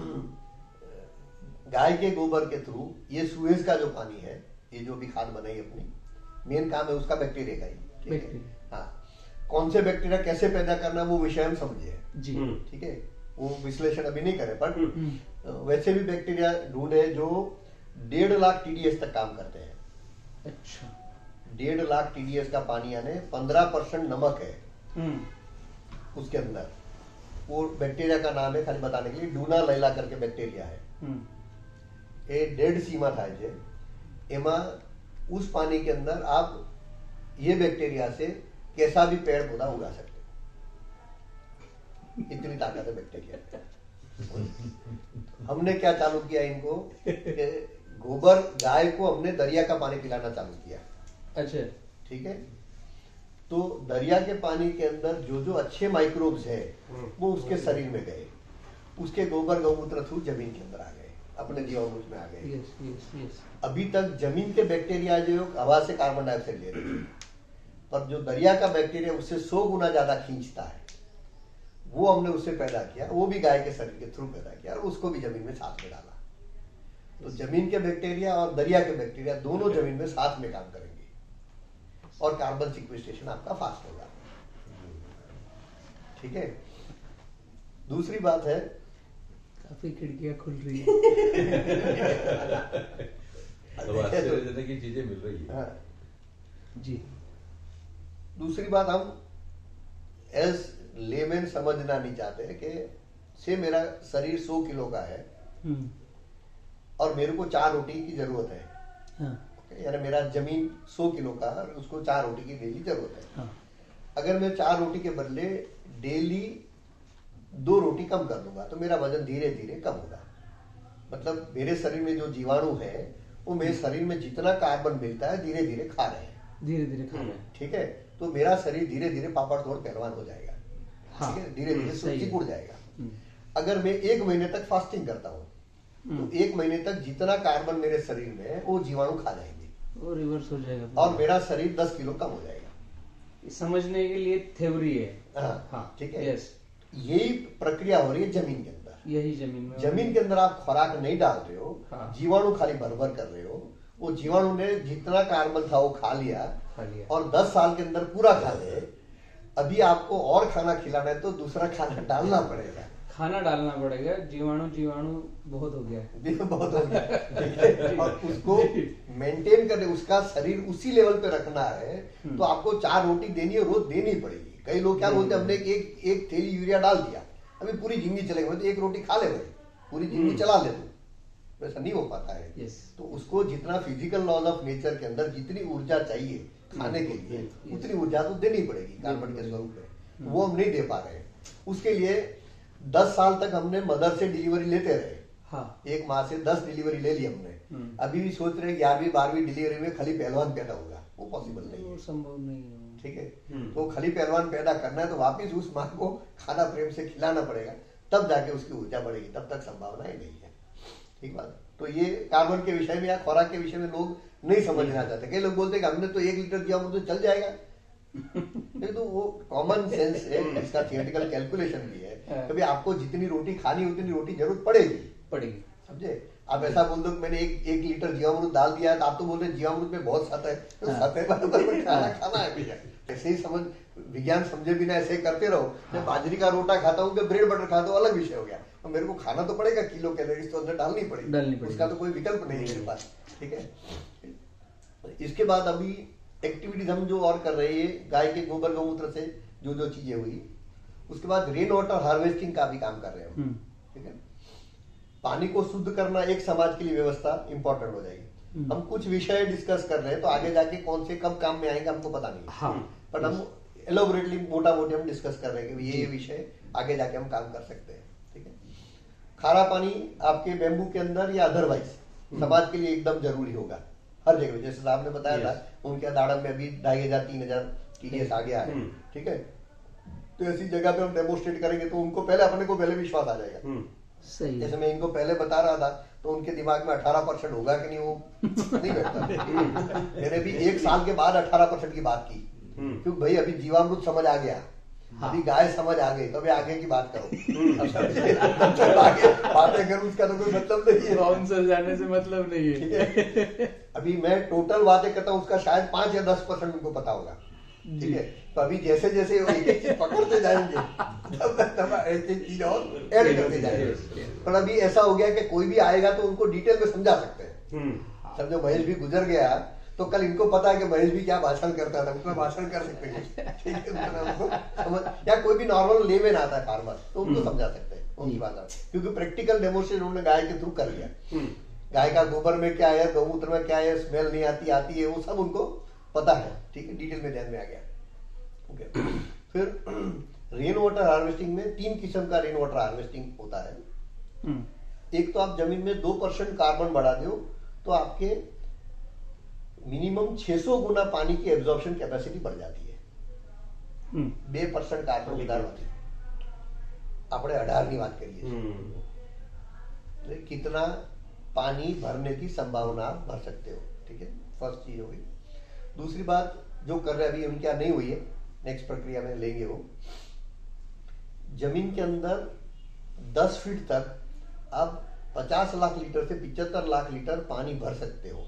गाय के गोबर के थ्रू ये सुएज का जो पानी है, ये जो भी खाद बनाई अपनी, मेन काम है उसका बैक्टीरिया का ही, ठीक है। हाँ, कौन से बैक्टीरिया कैसे पैदा करना वो विषय हम समझिए जी, ठीक है, वो विश्लेषण अभी नहीं करे, बट वैसे भी बैक्टीरिया ढूंढे जो डेढ़ लाख टीडीएस तक काम करते हैं। अच्छा। डेढ़ लाख टीडीएस का पानी यानी पंद्रह परसेंट नमक है उसके अंदर। वो बैक्टीरिया का नाम है, खाली बताने के लिए, डूना लैला करके बैक्टीरिया है। ये डेढ़ सीमा था जे एमा उस पानी के अंदर आप ये बैक्टीरिया से कैसा भी पेड़ पौधा उगा सकते हो, इतनी ताकत है बैक्टीरिया। हमने क्या चालू किया इनको, गोबर गाय को हमने दरिया का पानी पिलाना चालू किया। अच्छा, ठीक है। तो दरिया के पानी के अंदर जो जो अच्छे माइक्रोब्स है वो उसके शरीर में गए, उसके गोबर गौमूत्र थ्रू जमीन के अंदर आ गए, अपने जीवामृत में आ गए। Yes yes yes. अभी तक जमीन के बैक्टीरिया जो हवा से कार्बन डाइऑक्साइड ले रहे थे, पर जो दरिया का बैक्टीरिया उससे सौ गुना ज्यादा खींचता है, वो हमने उससे पैदा किया, वो भी गाय के शरीर के थ्रू पैदा किया और उसको भी जमीन में साथ में डाला। तो जमीन के बैक्टीरिया और दरिया के बैक्टीरिया दोनों जमीन में साथ में काम करेंगे और कार्बन सिक्वेस्ट्रेशन आपका फास्ट होगा। ठीक है। दूसरी बात है, काफी खिड़कियां खुल रही है। तो आश्चर्यजनक की चीजें मिल रही है। हाँ। जी। दूसरी बात, हम एज लेमैन समझना नहीं चाहते कि से मेरा शरीर सौ किलो का है और मेरे को चार रोटी की जरूरत है। हाँ। यानी मेरा जमीन सौ किलो का, उसको चार रोटी की डेली जरूरत है। हाँ। अगर मैं चार रोटी के बदले डेली दो रोटी कम कर दूंगा तो मेरा वजन धीरे धीरे कम होगा। मतलब मेरे शरीर में जो जीवाणु है वो मेरे शरीर में जितना कार्बन मिलता है धीरे धीरे खा रहे हैं, धीरे धीरे खा रहे हैं। ठीक है। तो मेरा शरीर धीरे धीरे पापड़ तोड़ पहलवान हो जाएगा। हाँ। ठीक है, धीरे धीरे सही सूची है। उड़ जाएगा। अगर मैं एक महीने तक फास्टिंग करता हूँ तो एक महीने तक जितना कार्बन मेरे शरीर में है वो जीवाणु खा जाएंगे, वो रिवर्स हो जाएगा और मेरा शरीर दस किलो कम हो जाएगा। समझने के लिए थ्योरी है। हाँ, हाँ, ठीक है। यस, यही प्रक्रिया हो रही है जमीन के अंदर। यही जमीन में जमीन के अंदर आप खुराक नहीं डाल रहे हो, हाँ। जीवाणु खाली भर भर कर रहे हो, वो जीवाणु ने जितना कार्बन था वो खा लिया, खा लिया। और दस साल के अंदर पूरा खा ले। अभी आपको और खाना खिलाना है तो दूसरा खाना डालना पड़ेगा, खाना डालना पड़ेगा। जीवाणु जीवाणु बहुत हो गया है। बहुत हो गया, ठीक है। और उसको मेंटेन करने, उसका शरीर उसी लेवल पे रखना है तो आपको चार रोटी देनी है, रोज देनी पड़ेगी। कई लोग क्या बोलते हैं, हमने एक एक थैली यूरिया डाल दिया, अभी पूरी जिंदगी चलेगी, तो एक रोटी खा ले भाई, पूरी जिंदगी चला ले तू, वैसा नहीं हो पाता है। yes. तो उसको जितना फिजिकल लॉज ऑफ नेचर के अंदर जितनी ऊर्जा चाहिए खाने के लिए yes. उतनी ऊर्जा तो देनी पड़ेगी कार्बन के स्वरूप में, वो हम नहीं दे पा रहे हैं। उसके लिए दस साल तक हमने मदर से डिलीवरी लेते रहे। हाँ। एक माँ से दस डिलीवरी ले ली हमने, अभी भी सोच रहे ग्यारहवीं बारहवीं डिलीवरी में खाली पहलवान पैदा होगा, वो पॉसिबल नहीं है, संभव नहीं है। ठीक है। तो खाली पहलवान पैदा करना है तो वापिस उस माँ को खाना प्रेम से खिलाना पड़ेगा, तब जाके उसकी ऊर्जा बढ़ेगी, तब तक संभावना ही नहीं है। ठीक बात। तो ये कार्बन के विषय में या खुराक के विषय में लोग नहीं समझना चाहते। कई लोग बोलते हैं कि हमने तो एक लीटर दिया तो चल जाएगा, लेकिन तो वो कॉमन सेंस है, इसका थियोरेटिकल कैलकुलेशन भी है। कभी आपको जितनी रोटी खानी उतनी रोटी जरूरत पड़ेगी पड़ेगी समझे। आप ऐसा बोल दो कि मैंने एक एक लीटर जीवामृत डाल दिया है तो आप तो बोल रहे जीवामृत में बहुत सत है, तो सत है बराबर में खाना खाना है भैया। ऐसे ही समझ विज्ञान समझे बिना ऐसे ही करते रहो। मैं बाजरी का रोटा खाता हूँ, ब्रेड बटर खाता हूँ, अलग विषय हो गया। तो मेरे को खाना तो पड़ेगा, किलो कैलोरीज तो अंदर डालनी पड़ेगी, उसका तो कोई विकल्प नहीं है मेरे पास, ठीक है। इसके बाद अभी एक्टिविटीज हम जो और कर रहे हैं, गाय के गोबर गौमूत्र से जो जो चीजें हुई, उसके बाद रेन वाटर हार्वेस्टिंग का भी काम कर रहे हैं, ठीक है। पानी को शुद्ध करना एक समाज के लिए व्यवस्था इंपॉर्टेंट हो जाएगी। हम कुछ विषय डिस्कस कर रहे हैं, तो आगे जाके कौन से कब काम में आएंगे हमको पता नहीं, हाँ, बट हम एलोबरेटली मोटा मोटी हम डिस्कस कर रहे हैं कि ये विषय आगे जाके हम काम कर सकते हैं, ठीक है। खारा पानी आपके बेम्बू के अंदर या अदरवाइज समाज के लिए एकदम जरूरी होगा हर जगह। जैसे साहब ने बताया था उनके दाड़म में अभी ढाई हजार तीन हजार टीडीएस आ गया है, ठीक है। तो ऐसी जगह पे हम डेमोस्ट्रेट करेंगे तो उनको पहले अपने को पहले विश्वास आ जाएगा। सही। जैसे मैं इनको पहले बता रहा था तो उनके दिमाग में अठारह परसेंट होगा कि नहीं, वो नहीं बैठता। मैंने भी एक साल के बाद अठारह परसेंट की बात की, क्योंकि भाई अभी जीवामृत समझ आ गया, हाँ। अभी गाय समझ आ गई, तो अभी आगे की बात करो। आगे बातें करूं उसका तो कोई मतलब नहीं है, बाउंसर जाने से मतलब नहीं है। अभी मैं टोटल बातें करता हूँ उसका शायद पांच या दस परसेंट उनको पता होगा, ठीक है। तो अभी जैसे जैसे एक एक चीज पकड़ते जाएंगे तब तब एक एक चीज और ऐड करते जाएंगे। पर अभी ऐसा हो गया कि कोई भी आएगा तो उनको डिटेल में समझा सकते हैं। समझो महेश भी गुजर गया तो कल इनको पता है कि महेश भी क्या भाषण करता था, उसमें भाषण कर सकते हैं, ठीक है। समझ, या कोई भी नॉर्मल लेमेन आता है फार्मर तो उनको समझा सकते हैं उनकी बात, क्योंकि प्रैक्टिकल डेमोस्ट्रेशन उन्होंने गाय के थ्रू कर लिया। गाय का गोबर में क्या है, गौमूत्र में क्या है, स्मेल नहीं आती आती है, वो सब उनको पता है, ठीक है, डिटेल में ध्यान में आ गया। ओके। फिर रेन वाटर हार्वेस्टिंग में तीन किस्म का रेन वाटर हार्वेस्टिंग होता है। एक तो आप जमीन में दो परसेंट कार्बन बढ़ा दो तो आपके मिनिमम छह सौ गुना पानी की एब्जॉर्प्शन कैपेसिटी बढ़ जाती है। बे परसेंट कार्बन વધારવાથી આપણે अठारह ની बात करिए, कितना पानी भरने की संभावना आप भर सकते हो, ठीक है। फर्स्ट चीज होगी। दूसरी बात जो कर रहे अभी उनके यहाँ नहीं हुई है, नेक्स्ट प्रक्रिया में लेंगे वो, जमीन के अंदर दस फीट तक आप पचास लाख लीटर से पिचहत्तर लाख लीटर पानी भर सकते हो।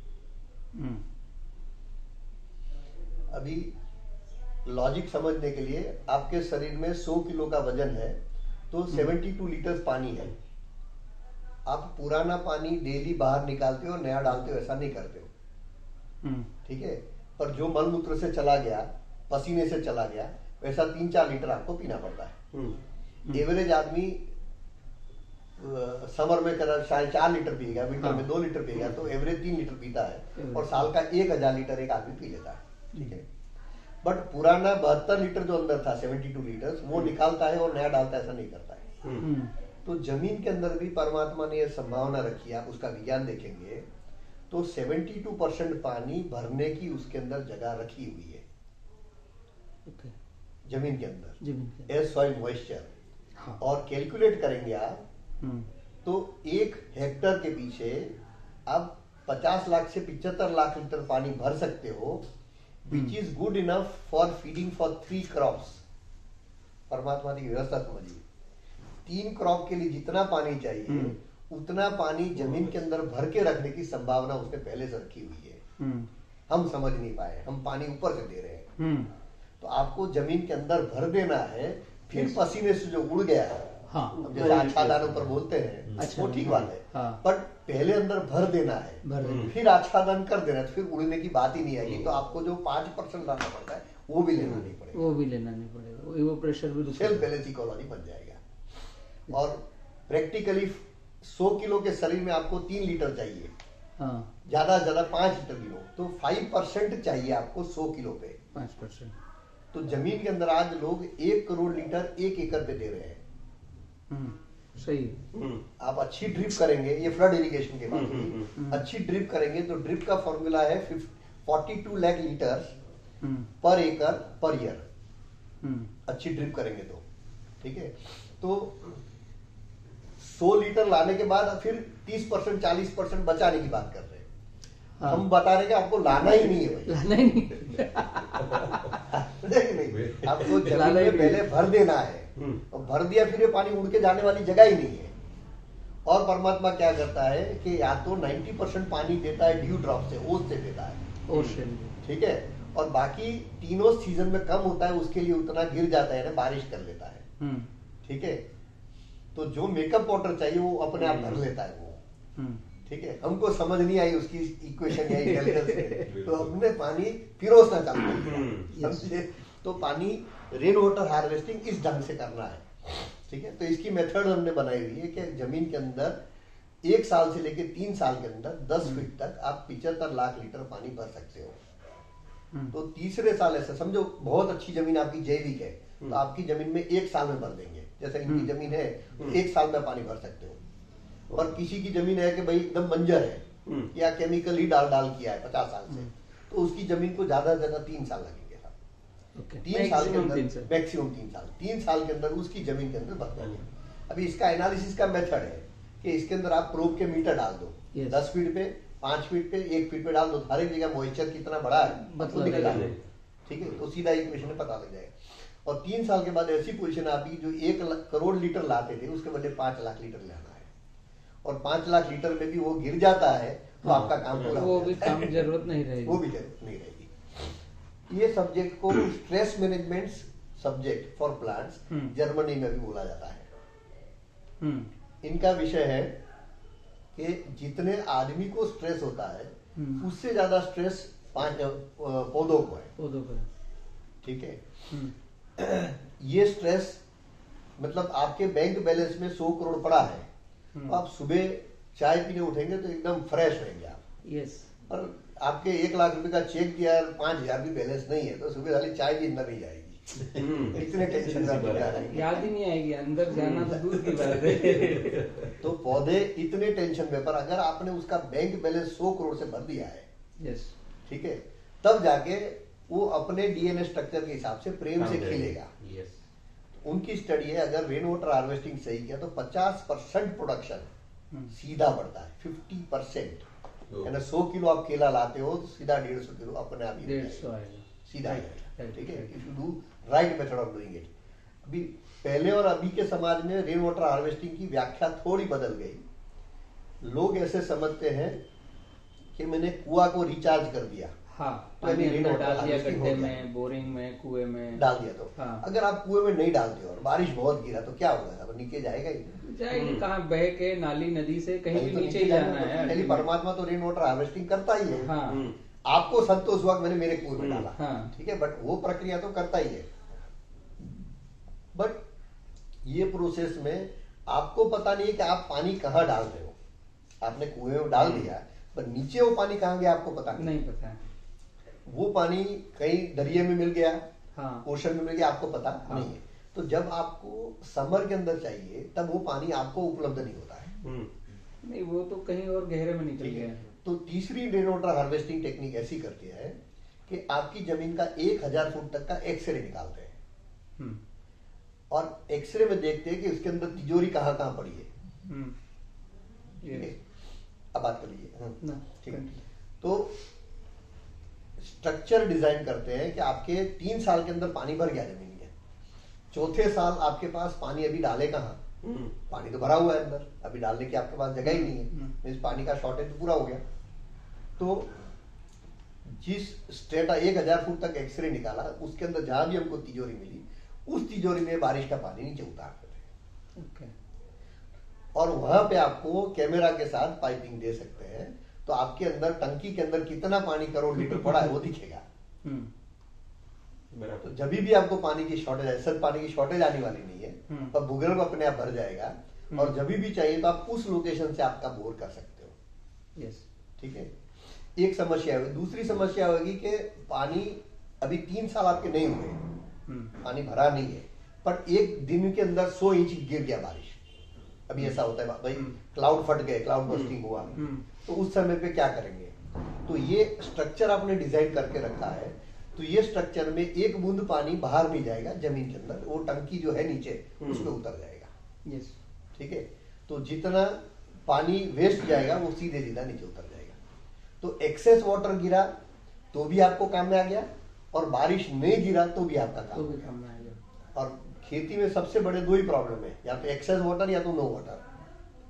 अभी लॉजिक समझने के लिए, आपके शरीर में सौ किलो का वजन है तो बहत्तर लीटर पानी है। आप पुराना पानी डेली बाहर निकालते हो, नया डालते हो, ऐसा नहीं करते हो, ठीक है। पर जो मलमूत्र से चला गया, पसीने से चला गया, वैसा तीन चार लीटर आपको पीना पड़ता है। एवरेज आदमी समर में कर शायद चार लीटर पिएगा, विंटर में दो लीटर पिएगा, तो एवरेज तीन लीटर पीता है और साल का एक हजार लीटर एक आदमी पी लेता है, ठीक है। बट पुराना बहत्तर लीटर जो अंदर था, बहत्तर लीटर, वो निकालता है और नया डालता है, ऐसा नहीं करता है। तो जमीन के अंदर भी परमात्मा ने यह संभावना रखी है, आप उसका विज्ञान देखेंगे तो बहत्तर परसेंट पानी भरने की उसके अंदर जगह रखी हुई है, okay. जमीन के अंदर एज सॉइल मॉइस्चर, और कैलकुलेट करेंगे आप तो एक हेक्टर के पीछे आप पचास लाख से पिचहत्तर लाख लीटर पानी भर सकते हो, which is good enough for feeding for three crops. परमात्मा की व्यवस्था समझिए, तीन क्रॉप के लिए जितना पानी चाहिए उतना पानी जमीन के अंदर भर के रखने की संभावना उसने पहले से रखी हुई है। हम समझ नहीं पाए, हम पानी ऊपर से दे रहे हैं। तो आपको जमीन के अंदर भर देना है, फिर पसीने से जो उड़ गया है, हाँ, जैसे आच्छादनों पर बोलते हैं, अच्छा, वो ठीक बात है, हाँ, बट पहले अंदर भर देना है, भर फिर आच्छादन कर देना है, तो फिर उड़ने की बात ही नहीं आएगी। तो आपको जो पांच परसेंट लाना पड़ता है वो भी लेना नहीं पड़ेगा, वो भी लेना नहीं पड़ेगा, वो प्रेशर भी सेल्फ बैलेंस इकोनॉमी बन जाएगा। और प्रैक्टिकली सौ किलो के शरीर में आपको तीन लीटर चाहिए, हाँ, ज्यादा से ज्यादा पांच लीटर किलो, तो फाइव परसेंट चाहिए आपको सौ किलो पे, पांच परसेंट। तो जमीन के अंदर आज लोग एक करोड़ लीटर एक एकड़ पे दे रहे हैं। सही। आप अच्छी ड्रिप करेंगे, ये फ्लड इरिगेशन के बाद अच्छी ड्रिप करेंगे तो ड्रिप का फॉर्मूला है बयालीस लाख लीटर पर एकड़ पर ईयर, अच्छी ड्रिप करेंगे तो, ठीक है। तो सौ लीटर लाने के बाद फिर तीस परसेंट चालीस परसेंट बचाने की बात कर रहे हैं, हाँ। हम बता रहे हैं कि आपको लाना ही नहीं है भाई, लाना ही नहीं, नहीं, आपको जमीन में पहले भर देना है, और भर दिया फिर ये पानी उड़ के जाने वाली जगह ही नहीं है। और परमात्मा क्या करता है कि या तो नब्बे परसेंट पानी देता है ड्यू ड्रॉप से, ओस से देता है, ओशन, ठीक है, और बाकी तीनों सीजन में कम होता है उसके लिए उतना गिर जाता है ना, बारिश कर लेता है, ठीक है। तो जो मेकअप वाटर चाहिए वो अपने आप भर लेता है वो, ठीक है। हमको समझ नहीं आई उसकी इक्वेशन या इंटेलिजेंस, तो अपने पानी पिरोसना चाहते हैं, समझे। तो पानी रेन वाटर हार्वेस्टिंग इस ढंग से करना है, ठीक है। तो इसकी मेथड हमने बनाई हुई है कि जमीन के अंदर एक साल से लेकर तीन साल के अंदर दस फीट तक आप पिछहत्तर लाख लीटर पानी भर सकते हो। तो तीसरे साल ऐसा समझो, बहुत अच्छी जमीन आपकी जैविक है तो आपकी जमीन में एक साल में भर देंगे, जैसे इनकी जमीन है तो एक साल में पानी भर सकते हो। और किसी की जमीन है कि भाई एकदम बंजर है या केमिकल ही डाल डाल किया है पचास साल से, तो उसकी जमीन को ज्यादा से ज्यादा तीन साल लगेंगे। Okay. तीन साल के अंदर मैक्सिमम तीन साल तीन साल के अंदर उसकी जमीन के अंदर भर देंगे। अभी इसका एनालिसिस का मेथड है कि इसके अंदर आप प्रोब के मीटर डाल दो, yes. दस फीट पे, पांच फीट पे, एक फीट पे डाल दो, हर एक जगह मॉइस्चर कितना बड़ा है मतलब, ठीक है, तो सीधा इक्वेशन पता लग जाएगा। और तीन साल के बाद ऐसी पोजीशन आपकी जो एक करोड़ लीटर लाते थे उसके बदले पांच लाख लीटर लेना है, और पांच लाख लीटर में भी वो गिर जाता है तो आपका काम पूरा, वो भी काम जरूरत नहीं रहेगी, वो भी जरूरत नहीं रहेगी। ये सब्जेक्ट को stress management subject for plants Germany में भी बोला जाता है। इनका विषय है कि जितने आदमी को स्ट्रेस होता है उससे ज्यादा स्ट्रेस पौधों को है, पौधों को, ठीक है। ये स्ट्रेस मतलब आपके बैंक बैलेंस में सौ करोड़ पड़ा है, तो आप सुबह चाय पीने उठेंगे तो एकदम फ्रेश रहेंगे आप, यस। और आपके एक लाख रुपए का चेक दिया है, पांच हजार भी बैलेंस नहीं है, तो सुबह वाली चाय भी अंदर नहीं जाएगी, इतने टेंशन में याद ही नहीं आएगी, अंदर जाना तो दूर की बात है। तो पौधे इतने टेंशन में, पर अगर आपने उसका बैंक बैलेंस सौ करोड़ से भर दिया है, यस, ठीक है, तब जाके वो अपने डीएनए स्ट्रक्चर के हिसाब से प्रेम से खिलेगा। यस। उनकी स्टडी है अगर रेन वाटर हार्वेस्टिंग सही किया तो पचास परसेंट प्रोडक्शन सीधा बढ़ता है, फिफ्टी परसेंट यानी सौ किलो आप केला लाते हो तो सीधा डेढ़ सौ किलो अपने आप ही सीधा आएगा, ठीक है, if you do right method of doing it. अभी पहले और अभी के समाज में रेन वाटर हार्वेस्टिंग की व्याख्या थोड़ी बदल गई। लोग ऐसे समझते हैं कि मैंने कुआं को रिचार्ज कर दिया, हाँ, पानी अंदर डाल दिया, गड्ढे में, बोरिंग में, कुएं में डाल दिया, तो हाँ। अगर आप कुएं में नहीं डालते हो और बारिश बहुत गिरा तो क्या होगा, अब नीचे जाएगा ही जाएगी, कहाँ बह के नाली नदी से कहीं भी तो नीचे ही जाना है। पहले परमात्मा तो रेन वाटर हार्वेस्टिंग करता ही है, हाँ। आपको संतोष हुआ मैंने मेरे कुएं में डाला, हाँ। ठीक है, बट वो प्रक्रिया तो करता ही है। बट ये प्रोसेस में आपको पता नहीं है कि आप पानी कहाँ डाल रहे हो। आपने कुएं में डाल दिया पर नीचे वो पानी कहाँ गया आपको पता नहीं, नहीं पता। वो पानी कहीं दरिया में मिल गया, हाँ, ओशन में मिल गया, आपको पता हाँ, नहीं है। तो जब आपको समर के अंदर चाहिए तब वो पानी आपको उपलब्ध नहीं होता है, नहीं, वो तो कहीं और गहरे में निकल गया। तो तीसरी रेन वाटर हार्वेस्टिंग टेक्निक ऐसी करती है कि आपकी जमीन का एक हजार फुट तक का एक्सरे निकालते हैं और एक्सरे में देखते हैं कि उसके अंदर तिजोरी कहाँ कहाँ पड़ी है। ये अब बात कर लीजिए, ठीक है। तो स्ट्रक्चर डिजाइन करते हैं कि आपके तीन साल के अंदर पानी भर गया जमीन में, चौथे साल आपके पास पानी अभी डाले कहाँ, पानी तो भरा हुआ है अंदर, अभी डालने की आपके पास जगह ही नहीं है, इस पानी का शॉर्टेज पूरा हो गया। तो जिस स्ट्रेटा एक हजार फुट तक एक्सरे निकाला उसके अंदर जहां भी हमको तिजोरी मिली उस तिजोरी में बारिश का पानी नीचे उतारते थे, okay. और वहां पे आपको कैमरा के साथ पाइपिंग दे सकते हैं, तो आपके अंदर टंकी के अंदर कितना पानी करोड़ लीटर पड़ा है वो दिखेगा। तो जब भी आपको पानी की शॉर्टेज है, सब पानी की शॉर्टेज आने वाली नहीं है, पर भूगर्भ अपने आप भर जाएगा और जब भी चाहिए तो आप उस लोकेशन से आपका बोर कर सकते हो, यस, ठीक है। एक समस्या होगी। दूसरी समस्या होगी कि पानी अभी तीन साल आपके नहीं हुए, पानी भरा नहीं है, पर एक दिन के अंदर सौ इंच गिर गया बारिश। अभी ऐसा होता है भाई, क्लाउड फट गए, क्लाउड बस्टिंग हुआ, तो उस समय पे क्या करेंगे। तो ये स्ट्रक्चर आपने डिजाइन करके रखा है, तो ये स्ट्रक्चर में एक बूंद पानी बाहर नहीं जाएगा जमीन के अंदर, वो टंकी जो है नीचे उसमें उतर जाएगा, यस, ठीक है। तो जितना पानी वेस्ट जाएगा वो सीधे सीधा नीचे उतर जाएगा। तो एक्सेस वाटर गिरा तो भी आपको काम में आ गया और बारिश नहीं गिरा तो भी आपका काम, तो भी काम में आ गया। और खेती में सबसे बड़े दो ही प्रॉब्लम है, या तो एक्सेस वाटर या तो नो वाटर।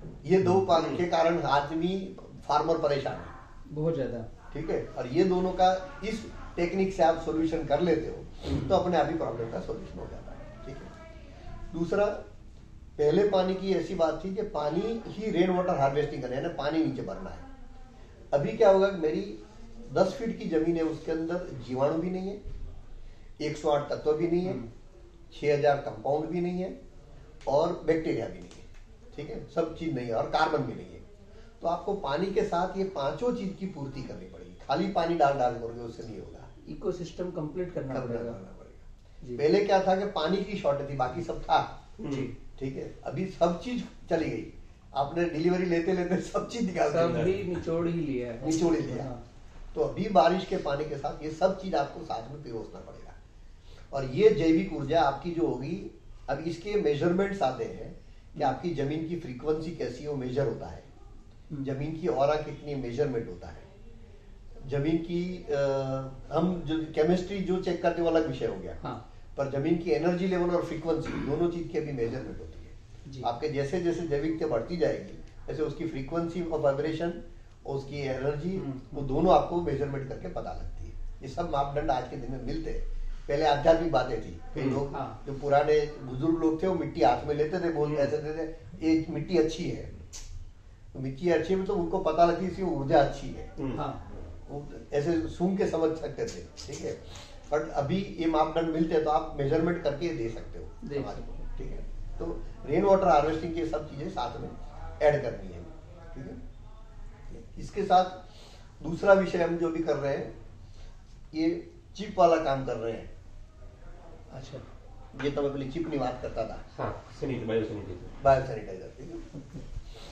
ये दो पानी के कारण आदमी फार्मर परेशान है बहुत ज्यादा, ठीक है। और ये दोनों का इस टेक्निक से आप सॉल्यूशन कर लेते हो तो अपने आप ही प्रॉब्लम का सॉल्यूशन हो जाता है, ठीक है। दूसरा, पहले पानी की ऐसी बात थी कि पानी ही रेन वाटर हार्वेस्टिंग करना है ना, पानी नीचे भरना है। अभी क्या होगा, मेरी दस फीट की जमीन है, उसके अंदर जीवाणु भी नहीं है, एक सौ आठ तत्व भी नहीं है, छह हजार कंपाउंड भी नहीं है और बैक्टीरिया भी नहीं है, ठीक है, सब चीज नहीं है और कार्बन भी नहीं है। तो आपको पानी के साथ ये पांचों चीज की पूर्ति करनी पड़ेगी, खाली पानी डाल डाल करोगे उससे नहीं होगा, इकोसिस्टम कंप्लीट करना पड़ेगा। पहले क्या था कि पानी की शॉर्टेज थी, बाकी सब था, ठीक है। अभी सब चीज चली गई, आपने डिलीवरी लेते लेते सब चीज निकाल सब भी निचोड़ ही लिया है, निचोड़ ही लिया। हाँ। तो अभी बारिश के पानी के साथ ये सब चीज आपको साथ में पिरोसना पड़ेगा। और ये जैविक ऊर्जा आपकी जो होगी, अब इसके मेजरमेंट्स आते हैं कि आपकी जमीन की फ्रीक्वेंसी कैसी हो, मेजर होता है, जमीन की ऑरा कितनी मेजरमेंट होता है, जमीन की आ, हम जो केमिस्ट्री जो चेक करते वो अलग विषय हो गया। हाँ। पर जमीन की एनर्जी लेवल और फ्रीक्वेंसी दोनों चीज की अभी मेजरमेंट होती है। आपके जैसे जैसे जैविकता बढ़ती जाएगी वैसे उसकी फ्रीक्वेंसी ऑफ वाइब्रेशन, उसकी एनर्जी, वो दोनों आपको मेजरमेंट करके पता लगती है। ये सब मापदंड आज के दिन में मिलते हैं। पहले आध्यात्मिक बातें थी, कई लोग हाँ। जो पुराने बुजुर्ग लोग थे वो मिट्टी हाथ में लेते थे, बोलते ऐसे थे ये मिट्टी अच्छी है, तो मिट्टी अच्छी है तो उनको पता लगती है इसकी ऊर्जा अच्छी है, हाँ। ऐसे सुन के समझ सकते थे, ठीक है। बट अभी ये मापदंड मिलते हैं तो आप मेजरमेंट करके दे सकते हो समाज को, ठीक है। तो रेन वाटर हार्वेस्टिंग की सब चीजें साथ में ऐड करनी है, ठीक है। इसके साथ दूसरा विषय हम जो भी कर रहे हैं, ये चिप वाला काम कर रहे हैं। अच्छा, ये तो मैं पहले चिप नहीं बात करता था, हाँ, बायो सैनिटाइजर, बायो सैनिटाइजर, ठीक है।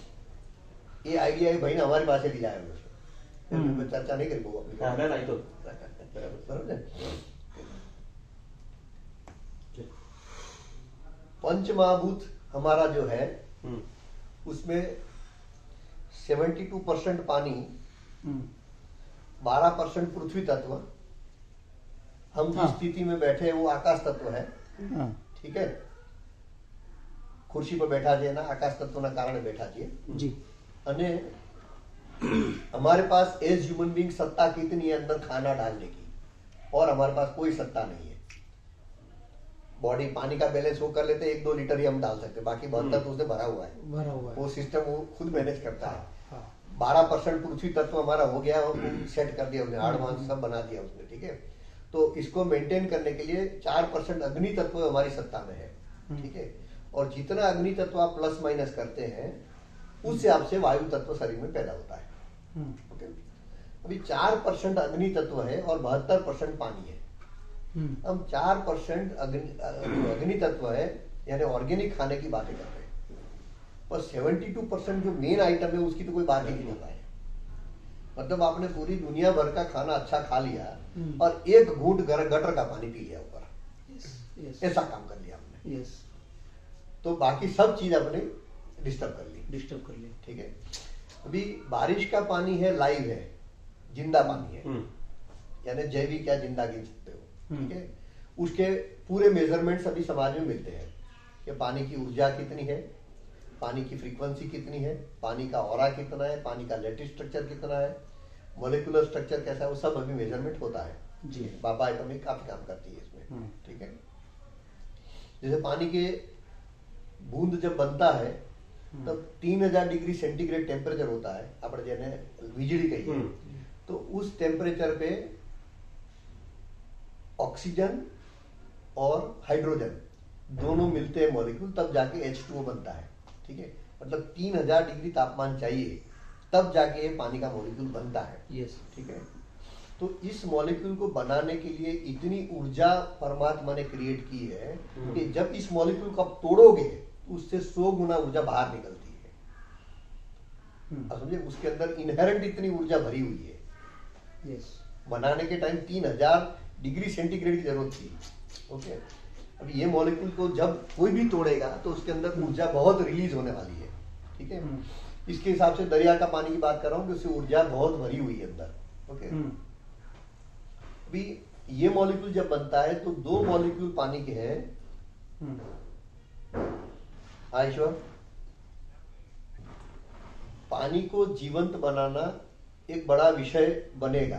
ये आइडिया भाई ने हमारे पास से लिया है, मैं चर्चा नहीं करी अपनी, नहीं तो पंचमहाभूत हमारा जो है उसमें बहत्तर परसेंट पानी, बारह परसेंट पृथ्वी तत्व, हम जिस स्थिति में बैठे हैं वो आकाश तत्व है, ठीक है। खुर्शी पर बैठा जाए ना, आकाश तत्व ना कारण बैठा जाए जी। अने हमारे पास एज ह्यूमन बीइंग सत्ता कितनी है अंदर खाना डालने की, और हमारे पास कोई सत्ता नहीं है। बॉडी पानी का बैलेंस वो कर लेते हैं, एक दो लीटर ही हम डाल सकते हैं, बाकी बहत्तर तो उसने भरा हुआ है, भरा हुआ है, वो सिस्टम वो खुद मैनेज करता है। बारह परसेंट पृथ्वी तत्व हमारा हो गया, सेट कर दिया उसने, एडवांस सब बना दिया उसने, ठीक है। तो इसको मेंटेन करने के लिए चार परसेंट अग्नि तत्व हमारी सत्ता में है, ठीक है। और जितना अग्नि तत्व आप प्लस माइनस करते हैं उस हिसाब से वायु तत्व शरीर में पैदा होता है, ओके। अभी चार परसेंट अग्नि तत्व है और बहत्तर परसेंट पानी है। हम चार परसेंट अग्नि अग्नि तत्व है यानी ऑर्गेनिक खाने की बातें कर रहे हैं, और सेवेंटी टू परसेंट जो मेन आइटम है उसकी तो कोई बात ही नहीं होता है। मतलब आपने पूरी दुनिया भर का खाना अच्छा खा लिया और एक घूंट गटर का पानी पी लिया ऊपर, ऐसा काम कर लिया आपने, yes. तो बाकी सब चीज आपने डिस्टर्ब कर ली, डिस्टर्ब कर ली, ठीक है। अभी बारिश का पानी है, लाइव है, जिंदा पानी है, यानी जैविक या जिंदा गिन सकते हो, ठीक है। उसके पूरे मेजरमेंट्स अभी समाज में मिलते हैं कि पानी की ऊर्जा कितनी है, पानी की फ्रीक्वेंसी कितनी है, पानी का ऑरा कितना है, पानी का लैटिस स्ट्रक्चर कितना है, मोलिकुलर स्ट्रक्चर कैसा है, वो सब अभी मेजरमेंट होता है जी। बाबा एटॉमिक काफी काम करती है इसमें, ठीक है। जैसे पानी के बूंद जब बनता है तब तीन हजार डिग्री सेंटीग्रेड टेम्परेचर होता है, अपने जैसे वीजड़ी कही है, तो उस टेम्परेचर पे ऑक्सीजन और हाइड्रोजन दोनों मिलते हैं मॉलिक्यूल, तब जाके एच टू ओ बनता है, ठीक है। मतलब तीन हजार डिग्री तापमान चाहिए तब जाके ये पानी का मॉलिक्यूल बनता है, यस, ठीक है। तो इस मॉलिक्यूल को बनाने के लिए इतनी ऊर्जा परमात्मा ने क्रिएट की है कि जब इस मॉलिक्यूल को आप तोड़ोगे उससे सौ गुना ऊर्जा बाहर निकलती है, समझे। उसके अंदर इनहेरेंट इतनी ऊर्जा भरी हुई है, यस। बनाने के टाइम तीन हजार डिग्री सेंटीग्रेड की जरूरत थी, ओके। अब ये मॉलिक्यूल को जब कोई भी तोड़ेगा तो उसके अंदर ऊर्जा बहुत रिलीज होने वाली है, ठीक है। इसके हिसाब से दरिया का पानी की बात कर रहा हूँ कि उससे ऊर्जा बहुत भरी हुई है अंदर, ओके। अभी ये मॉलिक्यूल जब बनता है तो दो मॉलिक्यूल पानी के हैं, हाँ ईश्वर, पानी को जीवंत बनाना एक बड़ा विषय बनेगा।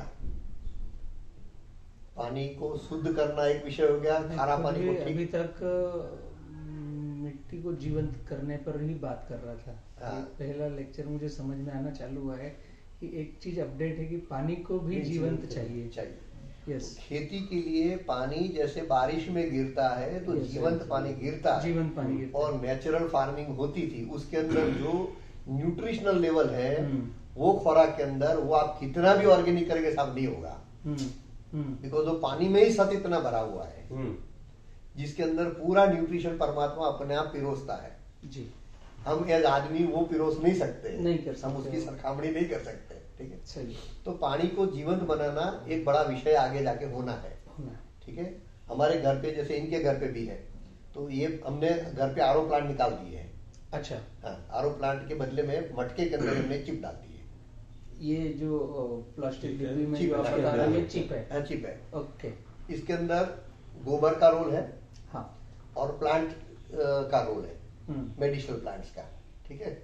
पानी को शुद्ध करना एक विषय हो गया, खारा पानी को अभी तक मिट्टी को जीवंत करने पर ही बात कर रहा था। हाँ। पहला लेक्चर मुझे समझ में आना चालू हुआ है कि एक चीज अपडेट है कि पानी को भी जीवंत चाहिए चाहिए यस। तो खेती के लिए पानी जैसे बारिश में गिरता है तो जीवंत पानी गिरता है, जीवंत पानी गिरता और नेचुरल फार्मिंग होती थी, उसके अंदर जो न्यूट्रिशनल लेवल है वो खुराक के अंदर, वो आप कितना भी ऑर्गेनिक करेंगे सब नहीं होगा, बिकॉज वो पानी में ही सत इतना भरा हुआ है जिसके अंदर पूरा न्यूट्रिशन परमात्मा अपने आप पिरोसता है जी। हम एज आदमी वो पिरोस नहीं सकते, नहीं कर सकते, हम उसकी सरखामणी नहीं कर सकते, ठीक है। सही। तो पानी को जीवंत बनाना एक बड़ा विषय आगे जाके होना है, ठीक है। हमारे घर पे जैसे इनके घर पे भी है, तो ये हमने घर पे आरओ प्लांट निकाल दिए है। अच्छा। हाँ, आरओ प्लांट के बदले में मटके के अंदर हमने चिप डाल दी है। ये जो प्लास्टिक डिब्बी में जो आप बता रहे हैं चिप है। हाँ, चिप है। ओके। इसके अंदर गोबर का रोल है, हाँ, और प्लांट का रोल है, मेडिसिनल प्लांट्स का, ठीक है।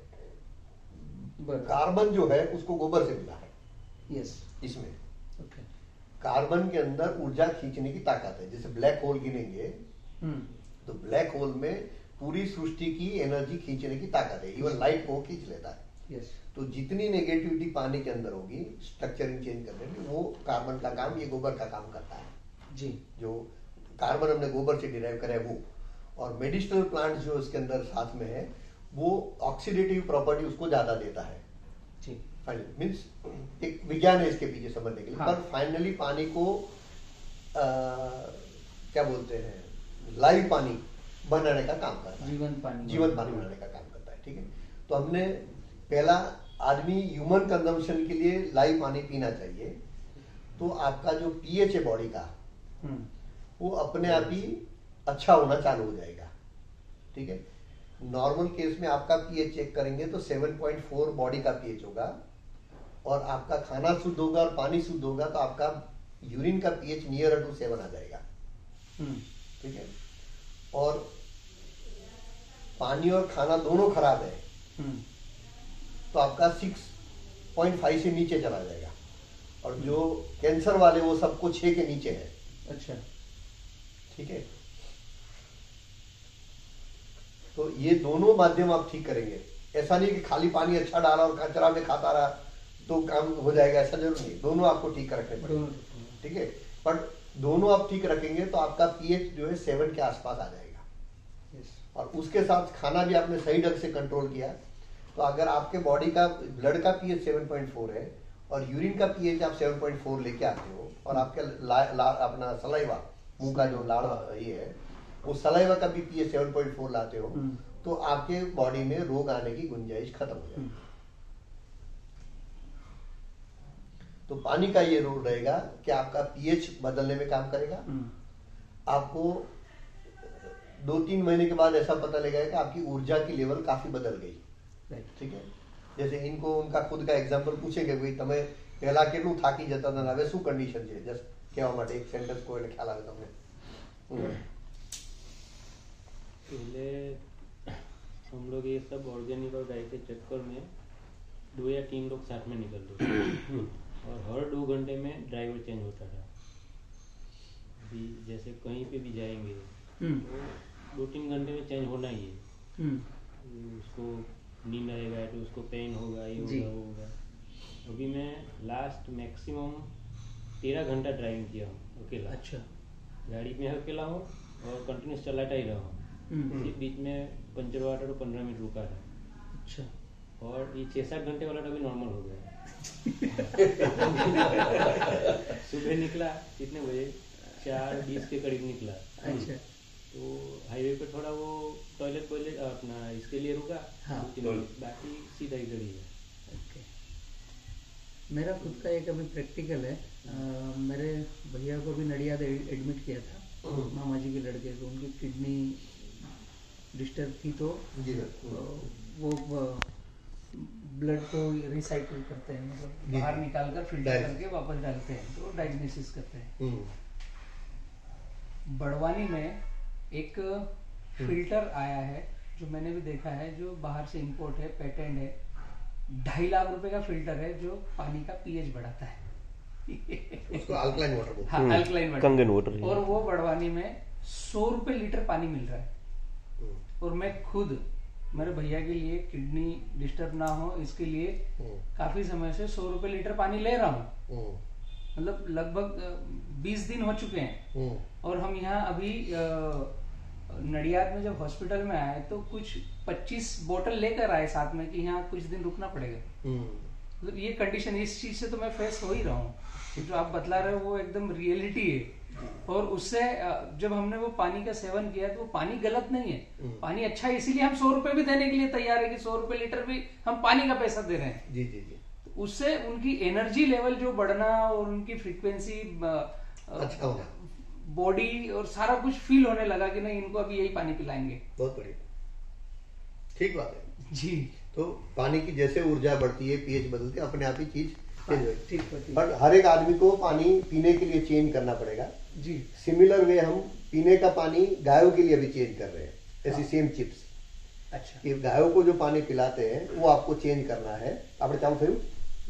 कार्बन जो है उसको गोबर से मिला है यस इसमें। ओके। कार्बन के अंदर ऊर्जा खींचने की ताकत है, जैसे ब्लैक होल गिनेंगे तो ब्लैक होल में पूरी सृष्टि की एनर्जी खींचने की ताकत है, इवन लाइट को खींच लेता है यस। तो जितनी नेगेटिविटी पानी के अंदर होगी स्ट्रक्चरिंग चेंज करने में, वो कार्बन का काम, ये गोबर का काम करता है जी। जो कार्बन हमने गोबर से डिराइव करा है वो, और मेडिसिनल प्लांट जो इसके अंदर साथ में है वो ऑक्सीडेटिव प्रॉपर्टी उसको ज्यादा देता है जी। फाइनली मीन्स एक विज्ञान है इसके पीछे समझने के लिए। हाँ। पर फाइनली पानी को आ, क्या बोलते हैं, लाइव पानी बनाने का काम करता है, जीवन पानी जीवन पानी बनाने का काम करता है, ठीक है। तो हमने पहला आदमी ह्यूमन कंजम्पशन के लिए लाइव पानी पीना चाहिए, तो आपका जो पीएच है बॉडी का वो अपने आप ही अच्छा होना चालू हो जाएगा, ठीक है। नॉर्मल केस में आपका पीएच चेक करेंगे तो सात पॉइंट चार बॉडी का पीएच होगा, और आपका खाना शुद्ध होगा और पानी शुद्ध होगा तो आपका यूरिन का पीएच नियर टू सेवन आ जाएगा, ठीक है। और पानी और खाना दोनों खराब है तो आपका सिक्स पॉइंट फाइव से नीचे चला जाएगा, और जो कैंसर वाले वो सबको छह के नीचे है। अच्छा, ठीक है। तो ये दोनों माध्यम आप ठीक करेंगे, ऐसा नहीं कि खाली पानी अच्छा डाला और कचरा में खाता रहा तो काम हो जाएगा, ऐसा जरूर नहीं, दोनों आपको ठीक रखने पड़ेंगे, ठीक है। पर दोनों आप ठीक रखेंगे तो आपका पीएच जो है सेवन के आसपास आ जाएगा, और उसके साथ खाना भी आपने सही ढंग से कंट्रोल किया तो अगर आपके बॉडी का ब्लड का पीएच सेवन पॉइंट फोर है और यूरिन का पीएच आप सेवन पॉइंट फोर लेके आते हो, और आपके ला, ला, अपना सलाइवा, मुंह का जो लाड़ ये है वो सलाइवा का भी पीएच सेवन पॉइंट फोर लाते हो तो आपके बॉडी में रोग आने की गुंजाइश खत्म हो जाएगी। तो पानी का ये रोल रहेगा कि आपका पीएच बदलने में काम करेगा। आपको दो तीन महीने के बाद ऐसा पता लगेगा कि आपकी ऊर्जा की लेवल काफी बदल गई, ठीक है। जैसे इनको उनका खुद का एग्जांपल पूछेंगे, भाई તમે પહેલા કેટલું થાકી જતા હતા, હવે શું કન્ડિશન છે, જस्ट કહેવા માટે એક સેન્ટેન્સ કોઈને ખ્યાલ આવે તમને? पहले हम लोग ये सब ऑर्गेनिक और डाइट के चक्कर में दो या तीन लोग साथ में निकलते थे और हर दो घंटे में ड्राइवर चेंज होता था। अभी जैसे कहीं पे भी जाएंगे तो दो तीन घंटे में चेंज होना ही है। उसको नींद आएगा तो उसको पेन होगा, ये होगा वो होगा। अभी मैं लास्ट मैक्सिमम तेरह घंटा ड्राइविंग किया हूँ अकेला। अच्छा। गाड़ी में अकेला हूँ और कंटिन्यूस चलाता ही रहा हूँ, बीच में पंचर हुआ था तो पंद्रह मिनट रुका था। अच्छा। और ये छः सात घंटे वाला तो अभी नॉर्मल हो गया। सुबह निकला कितने बजे, चार बीस के करीब निकला। अच्छा। तो हाईवे पे थोड़ा वो टॉयलेट टॉयलेट अपना इसके लिए रुका। हाँ। बाकी सीधा इधर ही है। ओके। मेरा खुद का एक अभी प्रैक्टिकल है। आ, मेरे भैया को भी नडियाद एडमिट किया था, मामा जी के लड़के को। उनकी किडनी डिस्टर्ब थी तो वो ब्लड को रिसाइकिल करते हैं, मतलब बाहर निकाल कर फिल्टर करके वापस डालते हैं, तो डायग्नोसिस करते हैं। बड़वानी में एक फिल्टर आया है जो मैंने भी देखा है, जो बाहर से इंपोर्ट है, पेटेंट है, ढाई लाख रुपए का फिल्टर है जो पानी का पीएच बढ़ाता है। उसको अल्कलाइन वाटर बोलते हैं। हाँ, अल्कलाइन वाटर, कंगन वाटर। और वो बढ़वानी में सौ रुपए लीटर पानी मिल रहा है। और मैं खुद मेरे भैया के लिए किडनी डिस्टर्ब ना हो इसके लिए काफी समय से सौ रुपए लीटर पानी ले रहा हूँ। मतलब लगभग बीस दिन हो चुके हैं। और हम यहाँ अभी नडियाद में जब हॉस्पिटल में आए तो कुछ पच्चीस बोतल लेकर आए साथ में कि यहाँ कुछ दिन रुकना पड़ेगा। मतलब ये कंडीशन, इस चीज से तो मैं फेस हो ही रहा हूँ। जो आप बतला रहे हो वो एकदम रियलिटी है। और उससे जब हमने वो पानी का सेवन किया तो वो पानी गलत नहीं है, पानी अच्छा है, इसीलिए हम सौ रुपए भी देने के लिए तैयार है कि सौ रुपए लीटर भी हम पानी का पैसा दे रहे हैं। जी जी जी। तो उससे उनकी एनर्जी लेवल जो बढ़ना और उनकी फ्रीक्वेंसी अच्छा होगा, बॉडी और सारा कुछ फील होने लगा कि नहीं इनको अभी यही पानी पिलाएंगे। बहुत बढ़िया, ठीक बात है जी। तो पानी की जैसे ऊर्जा बढ़ती है, पीएच बदलती है, अपने आप ही चीज ठीक है। पर हर एक आदमी को पानी पीने के लिए चेंज करना पड़ेगा जी। सिमिलर वे हम पीने का पानी गायों के लिए भी चेंज कर रहे हैं, ऐसी सेम चिप्स। अच्छा। कि गायों को जो पानी पिलाते हैं वो आपको चेंज करना है। આપણે ચાલુ થયું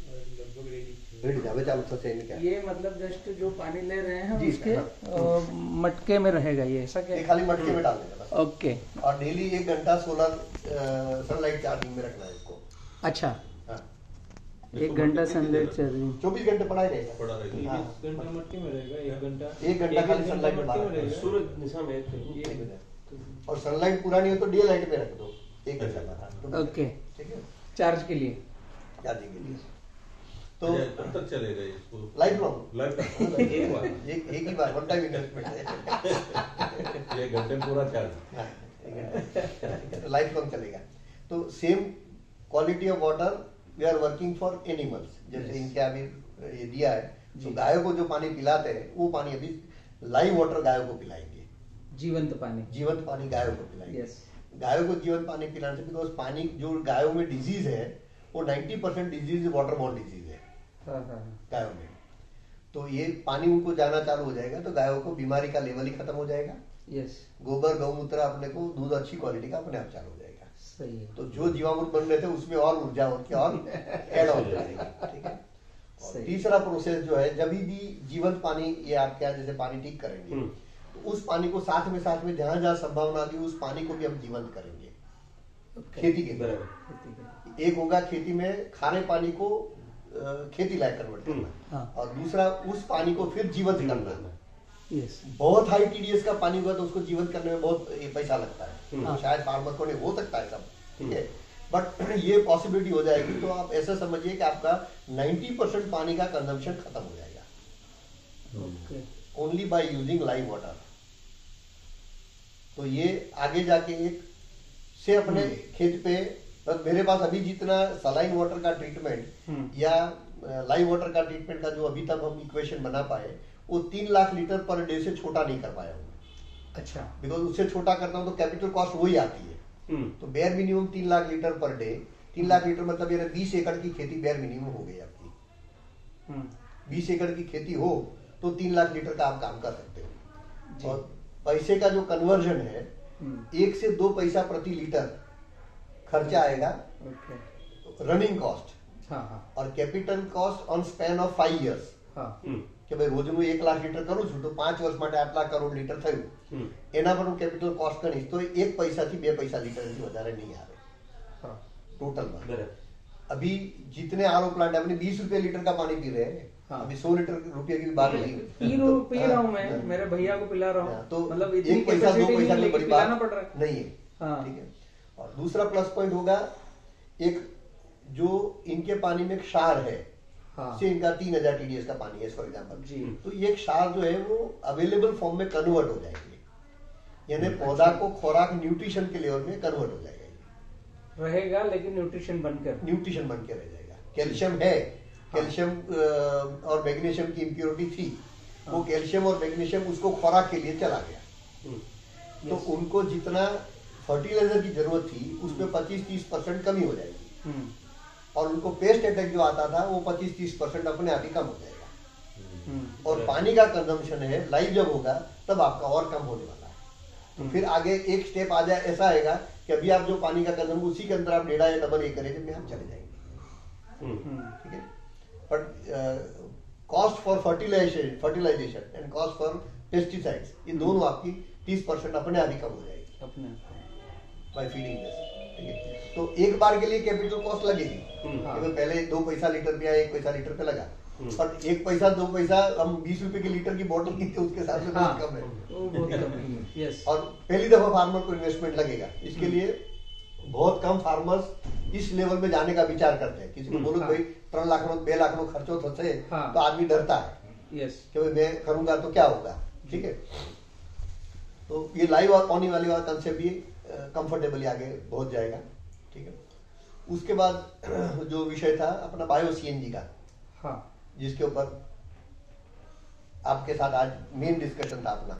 રેડી જાવે ચાલુ થશે એની क्या ये मतलब जस्ट जो पानी ले रहे हैं जी, उसके हाँ। मटके में रहेगा ये, ऐसा क्या? ये खाली मटके में डाल देना बस। ओके। और डेली एक घंटा सोलर सनलाइट चार्जिंग में रखना है इसको। अच्छा, हाँ, एक घंटा सनलाइट चार्जिंग, चौबीस घंटे पड़ा ही रहेगा। पड़ा रहेगा। हाँ, बीस घंटा मट्टी में रहेगा, एक घंटा एक घंटा खाली सनलाइट में बाहर रहेगा। सूरज निशा में एक और सनलाइट पूरा नहीं हो तो डे लाइट में रख दो एक घंटा बाद। ओके, ठीक है, चार्ज के लिए, चार्जिंग के लिए। तो कब तक चलेगा ये इसको? लाइफ लॉन्ग, लाइफ एक बार एक एक ही बार वन टाइम इन्वेस्टमेंट है। ये घंटे में पूरा चार्ज। हाँ, एक घंटा तो लाइफ लॉन्ग चलेगा। तो same quality of water we are working for animals, जैसे इनके अभी ये दिया है। तो गायों को जो पानी पिलाते हैं वो पानी अभी लाइव वाटर गायों को पिलाएंगे, जीवंत पानी, जीवंत पानी गायों को पिलाएंगे। यस। गायों को जीवंत पानी पिलाने से, बिकॉज पानी जो गायों में डिजीज है वो ninety percent disease water borne disease है हाँ हाँ गायों में। तो ये पानी उनको जाना चालू हो जाएगा तो गायों को बीमारी का लेवल ही खत्म हो जाएगा। यस, गोबर गौमूत्र अपने को दूध अच्छी क्वालिटी का अपने आप चालू हो जाएगा। सही है। तो जो जीवामृत बन रहे थे उसमें और ऊर्जा होती है और ऐड हो जाएगी। ठीक है। और तीसरा प्रोसेस जो है, जब भी जीवंत पानी ये आपके यहाँ जैसे पानी ठीक करेंगे तो उस पानी को साथ में साथ में जहां जहां संभावना थी उस पानी को भी हम जीवंत करेंगे खेती के लिए। एक होगा खेती में खारे पानी को खेती लायक कन्वर्ट करना, हाँ। और दूसरा उस पानी को फिर जीवंत करना। यस। बहुत हाई टीडीएस का पानी हुआ तो उसको जीवंत करने में बहुत ये पैसा लगता है। हाँ। तो शायद फार्मर को नहीं हो सकता है सब, ठीक है, बट ये पॉसिबिलिटी हो जाएगी तो आप ऐसा समझिए कि आपका नब्बे परसेंट पानी का कंजम्पशन खत्म हो जाएगा okay, only by using live water. तो ये आगे जाके एक से अपने खेत पे, बस मेरे पास अभी जितना सलाइन वाटर का ट्रीटमेंट या लाइव वाटर का ट्रीटमेंट का जो अभी तक हम इक्वेशन बना पाए वो तीन लाख लीटर पर डे से छोटा नहीं कर पाया हूँ। अच्छा, बिकॉज उससे छोटा करता हूँ तो कैपिटल कॉस्ट वही आती है। तो बेयर मिनिमम तीन लाख लीटर पर डे, तीन लाख लीटर मतलब ये बीस एकड़ की खेती बेयर मिनिमम हो गई आपकी। बीस एकड़ की खेती हो तो तीन लाख लीटर का आप काम कर सकते हो। और पैसे का जो कन्वर्जन है, एक से दो पैसा प्रति लीटर खर्चा आएगा रनिंग कॉस्ट, और capital cost on span of five years. કે ભાઈ રોજનું એક લાખ લીટર કરું છું તો પાંચ વર્ષ માટે આટલા કરોડ લીટર થયું, એના પર હું કેપિટલ કોસ્ટ કરીશ તો એક પૈસાથી બે પૈસા લીટરથી વધારે નહીં આવે टोटल। अभी जितने आरओ प्लांट है, अपने बीस रुपए लीटर का पानी पी रहे हैं। हाँ। अभी सौ लीटर रुपये की बात नहीं पी रो पी रहा हूँ मैं, मेरे भैया को पिला रहा हूँ। तो मतलब एक पैसा दो पैसा की बड़ी बात पड़ रहा है नहीं है। ठीक है। और दूसरा प्लस पॉइंट होगा, एक जो इनके पानी में एक क्षार है, हाँ। से इनका तीन हजार टीडीएस का पानी है फॉर एग्जाम्पल, तो ये क्षार जो है वो अवेलेबल फॉर्म में कन्वर्ट हो जाएंगे, यानी पौधा को खुराक न्यूट्रिशन के लेवल में कन्वर्ट हो जाएगा रहेगा, लेकिन न्यूट्रिशन बनकर न्यूट्रिशन बनकर रह जाएगा। कैल्शियम है, कैल्शियम और मैग्नीशियम की इम्प्योरिटी थी, वो कैल्शियम और मैग्नीशियम उसको खुराक के लिए चला गया, तो उनको जितना फर्टिलाइजर की जरूरत थी उसमें पच्चीस तीस परसेंट कमी हो जाएगी, और उनको पेस्ट अटैक जो आता था वो पच्चीस तीस परसेंट अपने आप ही कम हो जाएगा। और पानी का कंजम्पशन है, लाइव जब होगा तब आपका और कम होने वाला है। तो फिर आगे एक स्टेप आ जाए, ऐसा आएगा कि अभी आप जो पानी का कंजम्पशन उसी के अंदर आप डेढ़ा या डबल ए करेंगे में आप चले जाएंगे। ठीक है, but cost for fertilization fertilization and cost for pesticides, ये दोनों आपकी तीस परसेंट अपने आप ही कम हो जाएगी अपने बाय फीडिंग दिस। ठीक है, तो एक बार के लिए कैपिटल कॉस्ट लगेगी, क्योंकि पहले दो पैसा लीटर पे या एक पैसा लीटर पे लगा, और एक पैसा दो पैसा हम बीस रुपए के लीटर की बोतल की उसके साथ में बहुत कम है, बहुत कम है। यस, और पहली दफा फार्मर को इन्वेस्टमेंट लगेगा, इसके लिए बहुत कम फार्मर्स इस लेवल में जाने का विचार करते हैं। किसी को बोलो भाई तीन लाख नो बे लाख नो खर्चो थसे, तो आदमी डरता है यस कि भाई मैं करूंगा तो क्या होगा। ठीक है, तो ये लाइव होने वाली वाला कंसेप्ट भी कंफर्टेबली आगे पहुंच जाएगा। ठीक है, उसके बाद जो विषय था अपना बायो सीएनजी का, हाँ, जिसके ऊपर आपके साथ आज मेन डिस्कशन था अपना,